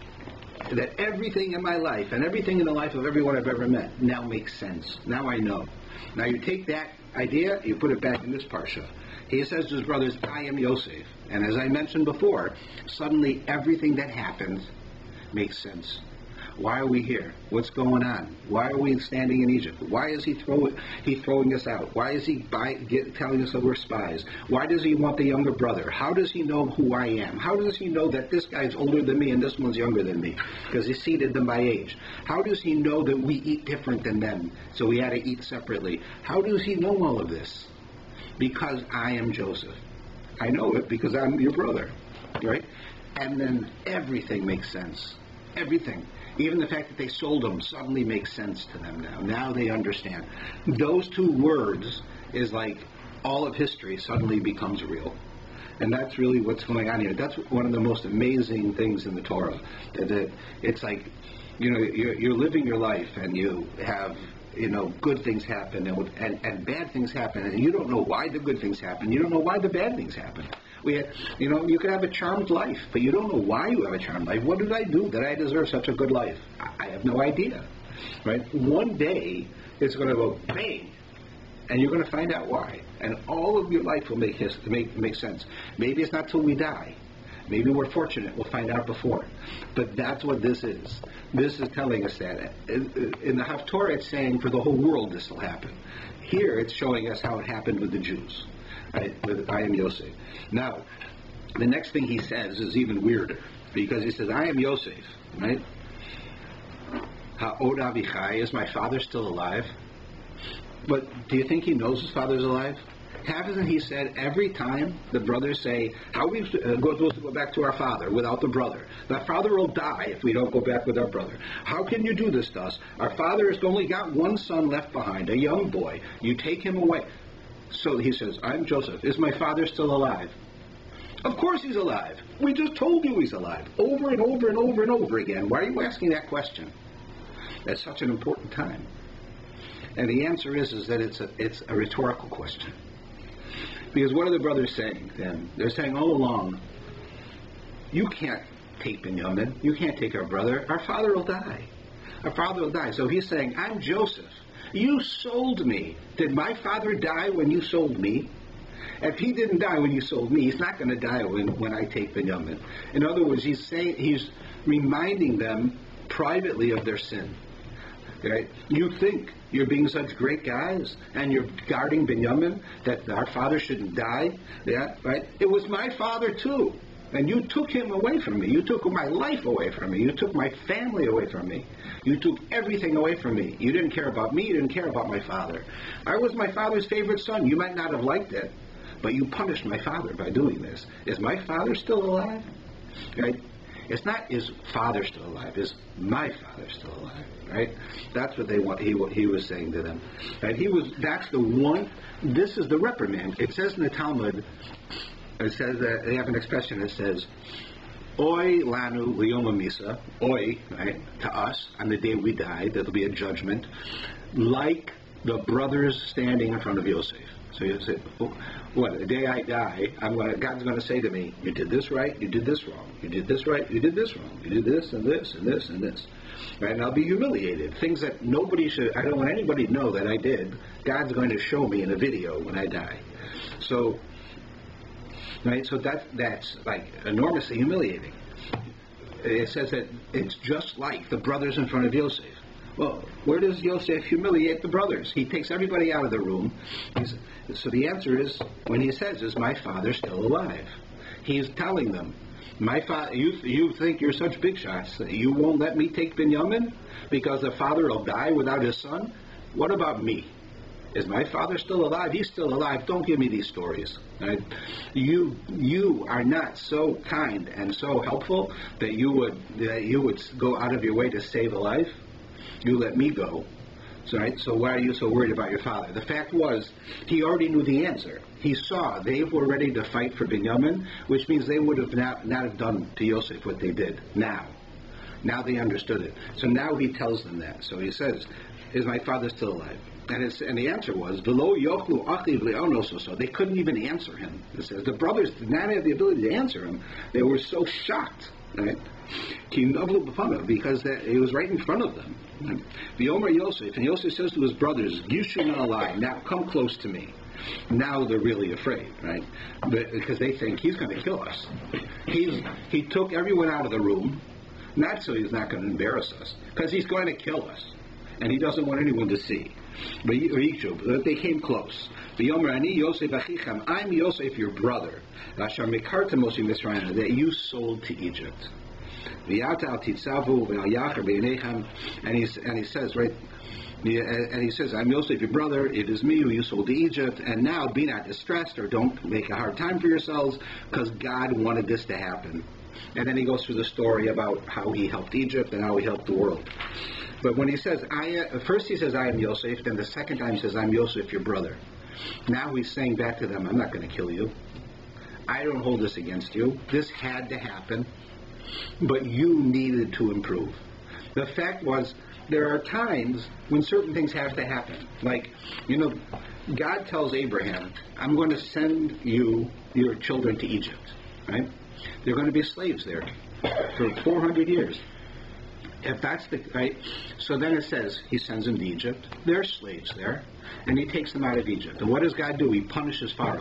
that everything in my life and everything in the life of everyone I've ever met now makes sense. Now I know. Now you take that idea, you put it back in this Parsha. He says to his brothers, I am Yosef. And as I mentioned before, suddenly everything that happens makes sense. Why are we here? What's going on? Why are we standing in Egypt? Why is he, throw, he throwing us out? Why is he by, get, telling us that we're spies? Why does he want the younger brother? How does he know who I am? How does he know that this guy's older than me and this one's younger than me? Because he seeded them by age. How does he know that we eat different than them, so we had to eat separately? How does he know all of this? Because I am Joseph. I know it because I'm your brother, right? And then everything makes sense. Everything. Even the fact that they sold him suddenly makes sense to them now. Now they understand. Those two words is like all of history suddenly becomes real. And that's really what's going on here. That's one of the most amazing things in the Torah. That it's like, you know, you're, you're living your life and you have, you know, good things happen and, and and bad things happen, and you don't know why the good things happen. You don't know why the bad things happen. We, had, you know, you could have a charmed life, but you don't know why you have a charmed life. What did I do that I deserve such a good life? I, I have no idea, right? One day it's going to go bang, and you're going to find out why, and all of your life will make his, make make sense. Maybe it's not till we die. Maybe we're fortunate. We'll find out before. But that's what this is. This is telling us that. In the Haftorah, it's saying for the whole world this will happen. Here, it's showing us how it happened with the Jews. Right? With I am Yosef. Now, the next thing he says is even weirder. Because he says, I am Yosef. Right? Ha'od Avichai, is my father still alive? But do you think he knows his father's alive? Haven't he said every time the brothers say, how are we supposed to go back to our father without the brother? The father will die if we don't go back with our brother. How can you do this to us? Our father has only got one son left behind, a young boy. You take him away. So he says, I'm Joseph. Is my father still alive? Of course he's alive. We just told you he's alive. Over and over and over and over again. Why are you asking that question? At such an important time. And the answer is, is that it's a, it's a rhetorical question. Because what are the brothers saying then? They're saying all along, you can't take Binyamin. You can't take our brother. Our father will die. Our father will die. So he's saying, I'm Joseph. You sold me. Did my father die when you sold me? If he didn't die when you sold me, he's not going to die when, when I take Binyamin. In other words, he's saying, he's reminding them privately of their sin. Right? You think you're being such great guys and you're guarding Binyamin, that our father shouldn't die? Yeah, right? It was my father too. And you took him away from me. You took my life away from me. You took my family away from me. You took everything away from me. You didn't care about me. You didn't care about my father. I was my father's favorite son. You might not have liked it, but you punished my father by doing this. Is my father still alive? Right? It's not is father still alive, is my father still alive, right? That's what they want. He he was saying to them, right? He was. That's the one. This is the reprimand. It says in the Talmud. It says that they have an expression that says, "Oi lanu liyoma misa." Oi, right? To us on the day we die, there'll be a judgment, like the brothers standing in front of Yosef. So you say, oh, what, the day I die, I'm gonna, God's going to say to me, you did this right, you did this wrong. You did this right, you did this wrong. You did this and this and this and this. Right? And I'll be humiliated. Things that nobody should, I don't want anybody to know that I did. God's going to show me in a video when I die. So, right, so that that's like enormously humiliating. It says that it's just like the brothers in front of Yosef. Well, where does Yosef humiliate the brothers? He takes everybody out of the room. He's, so the answer is, when he says, is my father still alive? He's telling them, my fa- you, you think you're such big shots that you won't let me take Binyamin because the father will die without his son? What about me? Is my father still alive? He's still alive. Don't give me these stories. Right? You you are not so kind and so helpful that you would that you would go out of your way to save a life. You let me go. So, right? So why are you so worried about your father? The fact was, he already knew the answer. He saw they were ready to fight for Binyamin, which means they would have not, not have done to Yosef what they did now. Now they understood it. So now he tells them that. So he says, is my father still alive? And, it's, and the answer was, V'lo yochlu achiv le'onososo. They couldn't even answer him. It says the brothers did not have the ability to answer him. They were so shocked. Right? Because that, it was right in front of them. The Omer Yosef, and Yosef says to his brothers, you should not lie. Now come close to me. Now they're really afraid, right? But, because they think he's going to kill us. He's, he took everyone out of the room, not so he's not going to embarrass us, because he's going to kill us. And he doesn't want anyone to see. But they came close. I'm Yosef, your brother, that you sold to Egypt. And he and he says, right, and he says, I'm Yosef, your brother, it is me who you sold to Egypt, and now be not distressed or don't make a hard time for yourselves, because God wanted this to happen. And then he goes through the story about how he helped Egypt and how he helped the world. But when he says, I, first he says, I am Yosef, then the second time he says, I'm Yosef, your brother. Now he's saying back to them, I'm not going to kill you. I don't hold this against you. This had to happen, but you needed to improve. The fact was, there are times when certain things have to happen. Like, you know, God tells Abraham, I'm going to send you, your children to Egypt, right? They're going to be slaves there for four hundred years. If that's the, right? So then it says, he sends them to Egypt. They're slaves there. And he takes them out of Egypt. And what does God do? He punishes Pharaoh.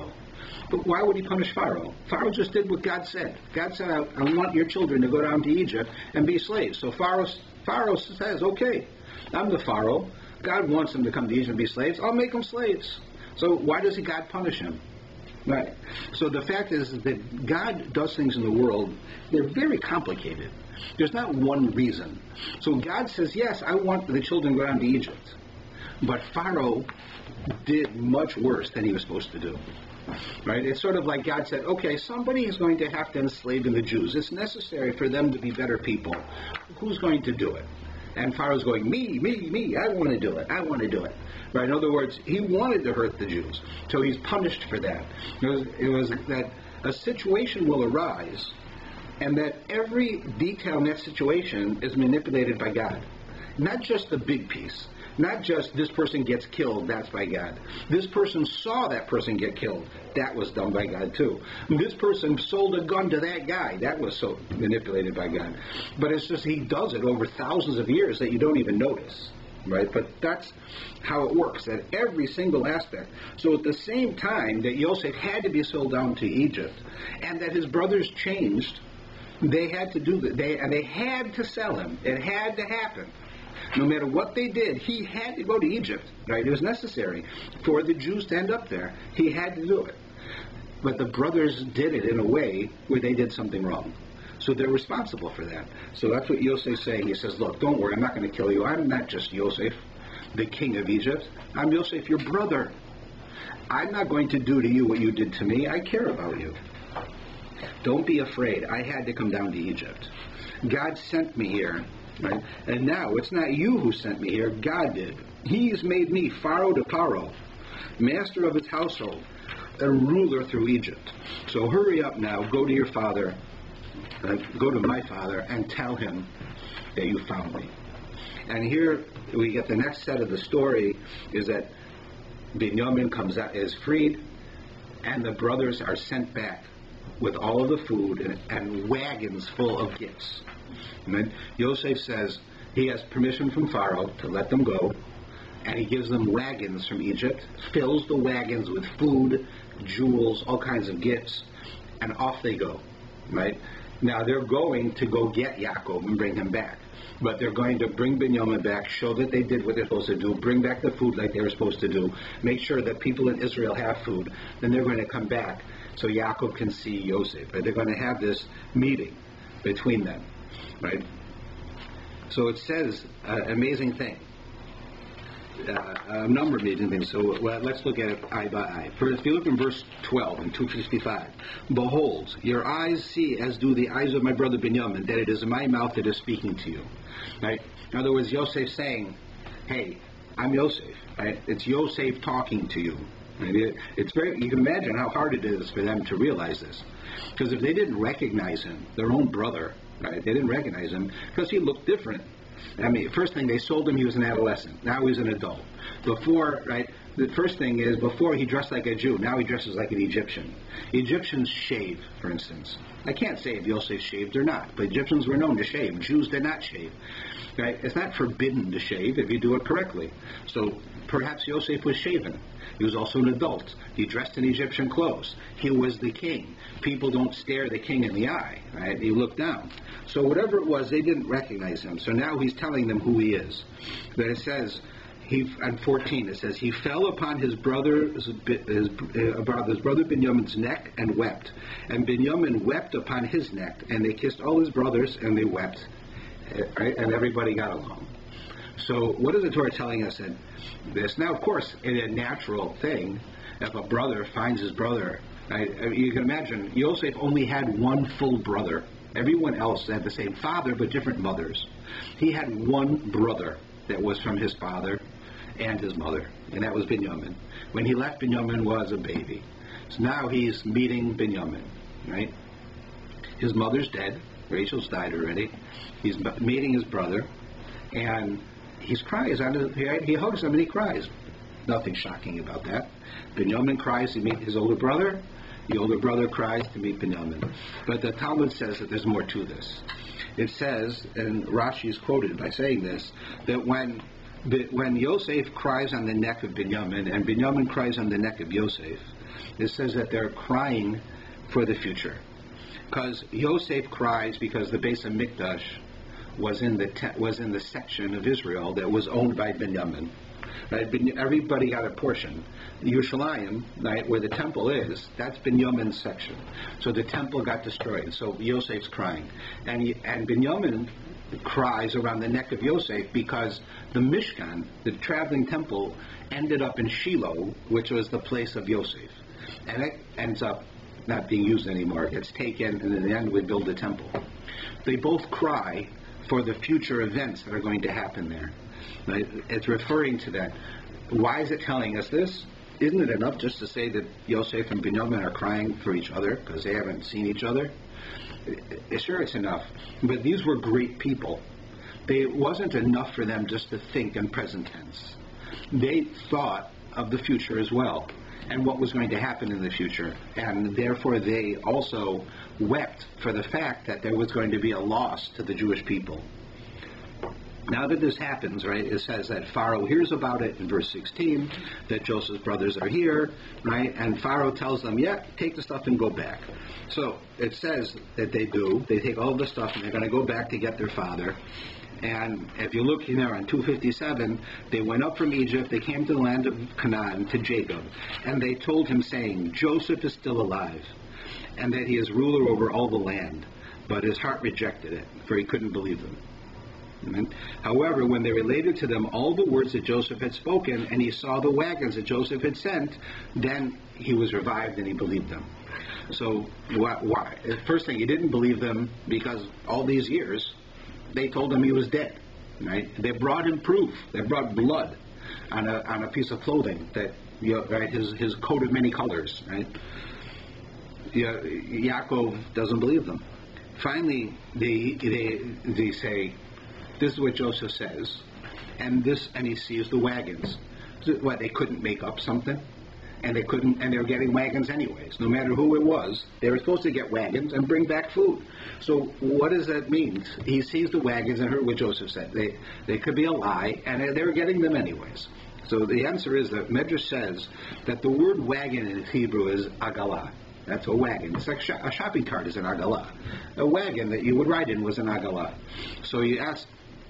But why would he punish Pharaoh? Pharaoh just did what God said. God said, I, I want your children to go down to Egypt and be slaves. So Pharaoh, Pharaoh says, okay, I'm the Pharaoh. God wants them to come to Egypt and be slaves. I'll make them slaves. So why does God punish him? Right. So the fact is that God does things in the world, they're very complicated. There's not one reason. So God says, yes, I want the children to go down to Egypt. But Pharaoh did much worse than he was supposed to do. Right? It's sort of like God said, okay, somebody is going to have to enslave the Jews. It's necessary for them to be better people. Who's going to do it? And Pharaoh's going, me, me, me, I want to do it. I want to do it. Right? In other words, he wanted to hurt the Jews. So he's punished for that. It was, it was that a situation will arise, and that every detail in that situation is manipulated by God. Not just the big piece. Not just this person gets killed, that's by God. This person saw that person get killed, that was done by God too. This person sold a gun to that guy, that was so manipulated by God. But it's just he does it over thousands of years that you don't even notice. Right? But that's how it works, at every single aspect. So at the same time that Yosef had to be sold down to Egypt, and that his brothers changed, they had to do that. They, and they had to sell him. It had to happen. No matter what they did, he had to go to Egypt. Right? It was necessary for the Jews to end up there. He had to do it. But the brothers did it in a way where they did something wrong. So they're responsible for that. So that's what Yosef's saying. He says, look, don't worry, I'm not going to kill you. I'm not just Yosef, the king of Egypt. I'm Yosef, your brother. I'm not going to do to you what you did to me. I care about you. Don't be afraid. I had to come down to Egypt. God sent me here. Right? And now, it's not you who sent me here. God did. He's made me Pharaoh to Paro, master of his household, and ruler through Egypt. So hurry up now. Go to your father. Uh, go to my father and tell him that you found me. And here we get the next set of the story is that Binyamin comes out, is freed, and the brothers are sent back with all of the food and, and wagons full of gifts. And then Yosef says he has permission from Pharaoh to let them go, and he gives them wagons from Egypt, fills the wagons with food, jewels, all kinds of gifts, and off they go. Right? Now they're going to go get Yaakov and bring him back. But they're going to bring Binyamin back, show that they did what they're supposed to do, bring back the food like they were supposed to do, make sure that people in Israel have food. Then they're going to come back so Yaakov can see Yosef. But they're going to have this meeting between them. Right? So it says uh, an amazing thing. Uh, a number of amazing things. So well, let's look at it eye by eye. First, if you look in verse twelve in two fifty-five, behold, your eyes see as do the eyes of my brother Binyamin, that it is my mouth that is speaking to you. Right? In other words, Yosef saying, hey, I'm Yosef. Right? It's Yosef talking to you. Right? It, it's very. You can imagine how hard it is for them to realize this, because if they didn't recognize him, their own brother, right? They didn't recognize him because he looked different. I mean, first thing, they sold him, he was an adolescent. Now he's an adult. Before, right, the first thing is, before he dressed like a Jew, now he dresses like an Egyptian. Egyptians shave, for instance. I can't say if Yosef shaved or not, but Egyptians were known to shave. Jews did not shave. Right? It's not forbidden to shave if you do it correctly. So perhaps Yosef was shaven. He was also an adult. He dressed in Egyptian clothes. He was the king. People don't stare the king in the eye. Right? He looked down. So whatever it was, they didn't recognize him. So now he's telling them who he is. But it says, he on fourteen, it says, he fell upon his brother's, his, uh, his brother Binyamin's neck and wept. And Binyamin wept upon his neck. And they kissed all his brothers and they wept. Right? And everybody got along. So what is the Torah telling us in this? Now, of course, in a natural thing, if a brother finds his brother, right, you can imagine, Yosef only had one full brother. Everyone else had the same father, but different mothers. He had one brother that was from his father and his mother, and that was Binyamin. When he left, Binyamin was a baby. So now he's meeting Binyamin, right? His mother's dead. Rachel's died already. He's meeting his brother, and he cries. He hugs him and he cries. Nothing shocking about that. Binyamin cries to meet his older brother. The older brother cries to meet Binyamin. But the Talmud says that there's more to this. It says, and Rashi is quoted by saying this, that when when Yosef cries on the neck of Binyamin and Binyamin cries on the neck of Yosef, It says that they're crying for the future. Because Yosef cries because the Beis HaMikdash was in the te- was in the section of Israel that was owned by Benjamin. Right? Ben- everybody got a portion. Yerushalayim, right, where the temple is, that's Benjamin's section. So the temple got destroyed. So Yosef's crying, and and Benjamin cries around the neck of Yosef because the Mishkan, the traveling temple, ended up in Shiloh, which was the place of Yosef, and it ends up not being used anymore. It gets taken, and in the end we build a temple. They both cry for the future events that are going to happen there. Right? It's referring to that. Why is it telling us this? Isn't it enough just to say that Yosef and Benjamin are crying for each other because they haven't seen each other? Sure, it's enough. But these were great people. They, it wasn't enough for them just to think in present tense. They thought of the future as well and what was going to happen in the future. And therefore they also wept for the fact that there was going to be a loss to the Jewish people. Now that this happens, right, it says that Pharaoh hears about it in verse sixteen, that Joseph's brothers are here, right, and Pharaoh tells them, yeah, take the stuff and go back. So it says that they do. They take all the stuff and they're going to go back to get their father. And if you look here on two fifty-seven, they went up from Egypt, they came to the land of Canaan, to Jacob, and they told him, saying, Joseph is still alive, and that he is ruler over all the land. But his heart rejected it, for he couldn't believe them. Amen. However, when they related to them all the words that Joseph had spoken, and he saw the wagons that Joseph had sent, then he was revived and he believed them. So, why? why? First thing, he didn't believe them because all these years they told him he was dead. Right? They brought him proof. They brought blood on a on a piece of clothing that, you know, right, his his coat of many colors. Right? Yeah, Yaakov doesn't believe them. Finally, they they they say, this is what Joseph says, and this, and he sees the wagons. So, what, they couldn't make up something, and they couldn't, and they were getting wagons anyways. No matter who it was, they were supposed to get wagons and bring back food. So what does that mean? He sees the wagons and heard what Joseph said. They they could be a lie, and they were getting them anyways. So the answer is that Medrash says that the word wagon in Hebrew is agalah. That's a wagon. It's like a shopping cart is an agalah. A wagon that you would ride in was an agalah. So you ask.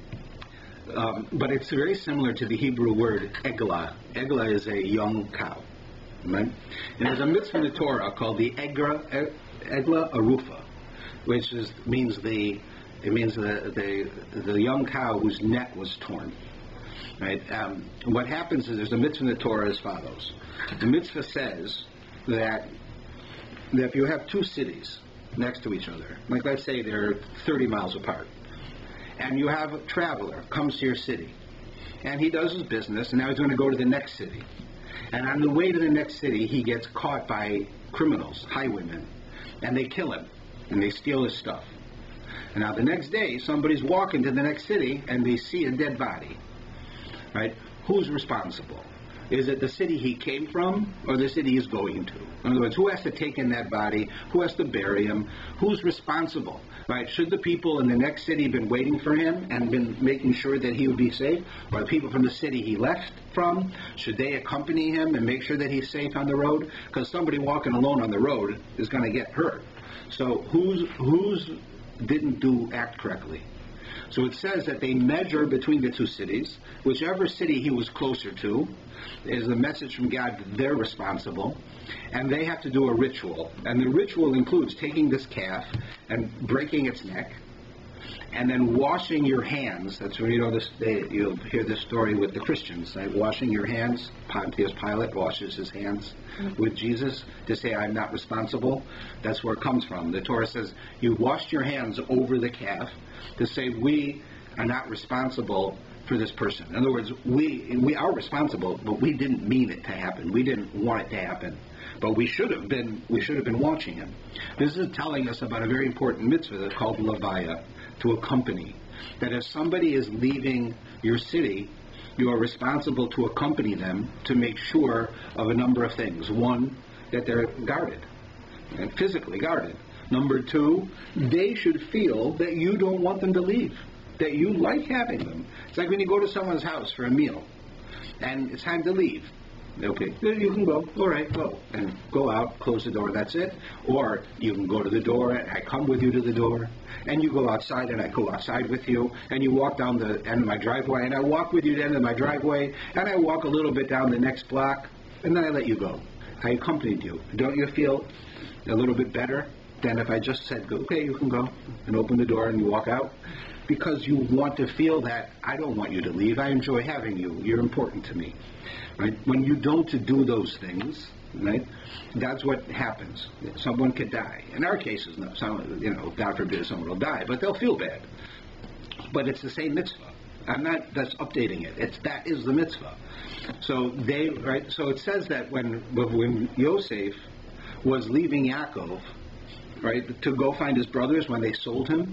Um, but it's very similar to the Hebrew word eglah. Eglah is a young cow. Right? And there's a mitzvah in the Torah called the Egra, Eglah Arufa, which is, means the it means the, the the young cow whose neck was torn. Right? Um, what happens is there's a mitzvah in the Torah as follows. The mitzvah says that, that if you have two cities next to each other, like let's say they're thirty miles apart, and you have a traveler comes to your city, and he does his business, and now he's going to go to the next city. And on the way to the next city, he gets caught by criminals, highwaymen, and they kill him, and they steal his stuff. And now the next day, somebody's walking to the next city, and they see a dead body. Right? Who's responsible? Is it the city he came from, or the city he's going to? In other words, who has to take in that body? Who has to bury him? Who's responsible? Right? Should the people in the next city have been waiting for him and been making sure that he would be safe? Or the people from the city he left from? Should they accompany him and make sure that he's safe on the road? Because somebody walking alone on the road is going to get hurt. So who's who's didn't do act correctly? So it says that they measure between the two cities. Whichever city he was closer to is the message from God that they're responsible. And they have to do a ritual. And the ritual includes taking this calf and breaking its neck, and then washing your hands. That's where you know this. They, you'll hear this story with the Christians, right? Washing your hands. Pontius Pilate washes his hands with Jesus to say, "I'm not responsible." That's where it comes from. The Torah says you washed your hands over the calf to say we are not responsible for this person. In other words, we we are responsible, but we didn't mean it to happen. We didn't want it to happen. But we should have been we should have been watching him. This is telling us about a very important mitzvah that's called levaya, to accompany. That if somebody is leaving your city, you are responsible to accompany them to make sure of a number of things. One, that they're guarded, and physically guarded. Number two, they should feel that you don't want them to leave, that you like having them. It's like when you go to someone's house for a meal, and it's time to leave. Okay, then you can go. All right, go. And go out, close the door, that's it. Or you can go to the door, and I come with you to the door. And you go outside, and I go outside with you. And you walk down the end of my driveway, and I walk with you to the end of my driveway. And I walk a little bit down the next block, and then I let you go. I accompanied you. Don't you feel a little bit better than if I just said, okay, you can go, and open the door and you walk out? Because you want to feel that I don't want you to leave. I enjoy having you. You're important to me. Right? When you don't do those things, right, that's what happens. Someone could die. In our cases, no, some, you know, God forbid someone will die, but they'll feel bad. But it's the same mitzvah. I'm not that's updating it. It's that is the mitzvah. So they right. So it says that when when Yosef was leaving Yaakov, right, to go find his brothers when they sold him,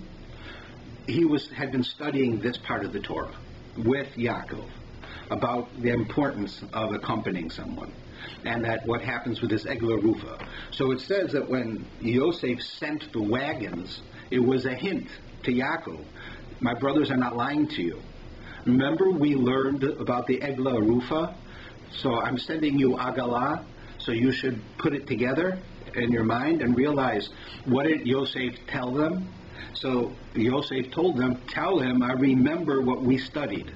he was had been studying this part of the Torah with Yaakov about the importance of accompanying someone, and that what happens with this Eglah Rufa. So it says that when Yosef sent the wagons, it was a hint to Yaakov. My brothers are not lying to you. Remember we learned about the Eglah Rufa? So I'm sending you Agalah, so you should put it together in your mind and realize, what did Yosef tell them? So Yosef told them, tell him I remember what we studied.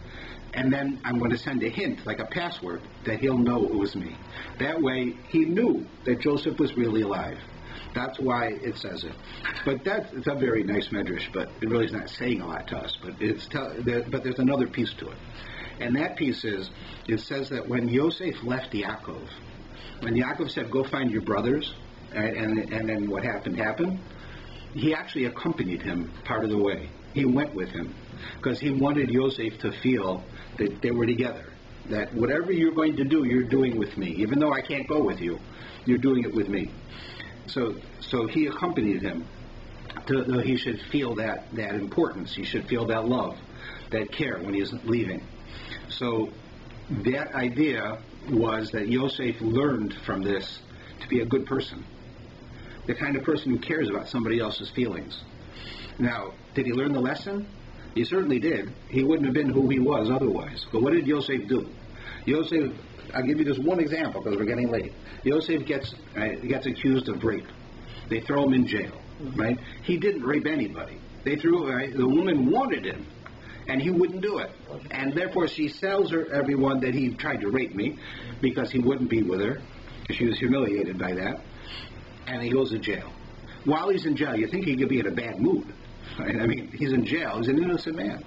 And then I'm going to send a hint, like a password, that he'll know it was me. That way he knew that Joseph was really alive. That's why it says it. But that's it's a very nice medrash, but it really is not saying a lot to us. But it's tell, there, but there's another piece to it. And that piece is, it says that when Yosef left Yaakov, when Yaakov said, go find your brothers, right, and, and then what happened happened, he actually accompanied him part of the way. He went with him because he wanted Yosef to feel that they were together, that whatever you're going to do, you're doing with me. Even though I can't go with you, you're doing it with me. So so he accompanied him. To, to, he should feel that, that importance. He should feel that love, that care when he's leaving. So that idea was that Yosef learned from this to be a good person, the kind of person who cares about somebody else's feelings. Now, did he learn the lesson? He certainly did. He wouldn't have been who he was otherwise. But what did Yosef do? Yosef, I'll give you just one example because we're getting late. Yosef gets uh, gets accused of rape. They throw him in jail, right? He didn't rape anybody. They threw uh, the woman wanted him, and he wouldn't do it. And therefore she tells her everyone that he tried to rape me because he wouldn't be with her. She was humiliated by that. And he goes to jail. While he's in jail, you think he could be in a bad mood. Right? I mean, he's in jail. He's an innocent man.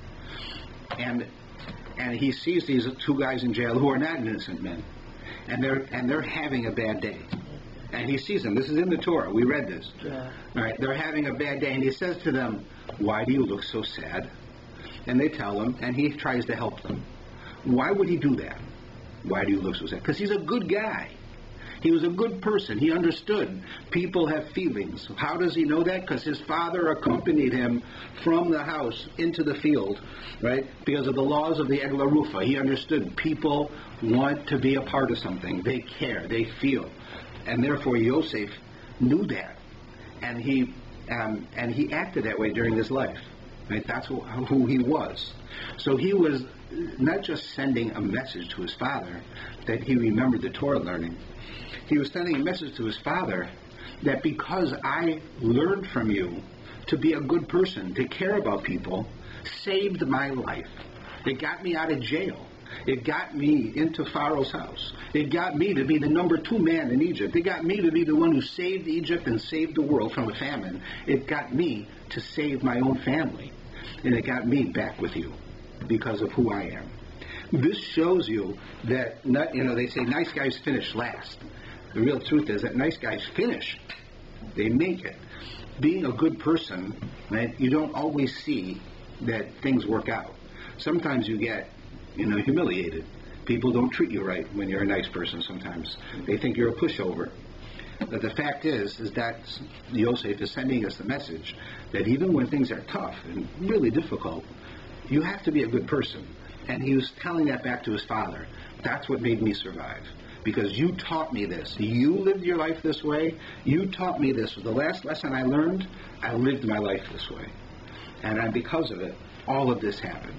And and he sees these two guys in jail who are not innocent men. And they're and they're having a bad day. And he sees them. This is in the Torah. We read this. Yeah. All right. They're having a bad day. And he says to them, why do you look so sad? And they tell him, and he tries to help them. Why would he do that? Why do you look so sad? Because he's a good guy. He was a good person. He understood people have feelings. How does he know that? Because his father accompanied him from the house into the field, right? Because of the laws of the Eglah Rufa. He understood people want to be a part of something. They care. They feel. And therefore Yosef knew that. And he um, and he acted that way during his life. Right? That's who, who he was. So he was not just sending a message to his father that he remembered the Torah learning. He was sending a message to his father that because I learned from you to be a good person, to care about people, saved my life. It got me out of jail. It got me into Pharaoh's house. It got me to be the number two man in Egypt. It got me to be the one who saved Egypt and saved the world from a famine. It got me to save my own family. And it got me back with you because of who I am. This shows you that, not, you know, they say nice guys finish last. The real truth is that nice guys finish. They make it. Being a good person, right, you don't always see that things work out. Sometimes you get, you know, humiliated. People don't treat you right when you're a nice person sometimes. They think you're a pushover. But the fact is, is that Yosef is sending us the message that even when things are tough and really difficult, you have to be a good person. And he was telling that back to his father. That's what made me survive. Because you taught me this. You lived your life this way. You taught me this. The last lesson I learned, I lived my life this way. And because of it, all of this happened.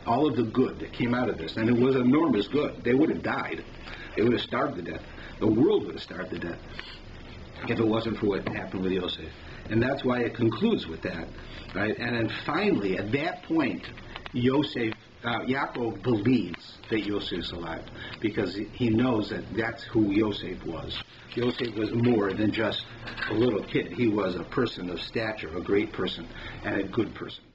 all of the good that came out of this, and it was enormous good. They would have died. They would have starved to death. The world would have starved to death if it wasn't for what happened with Yosef. And that's why it concludes with that, right? And then finally, at that point, Yosef, uh, Yaakov believes that Yosef's alive because he knows that that's who Yosef was. Yosef was more than just a little kid. He was a person of stature, a great person, and a good person.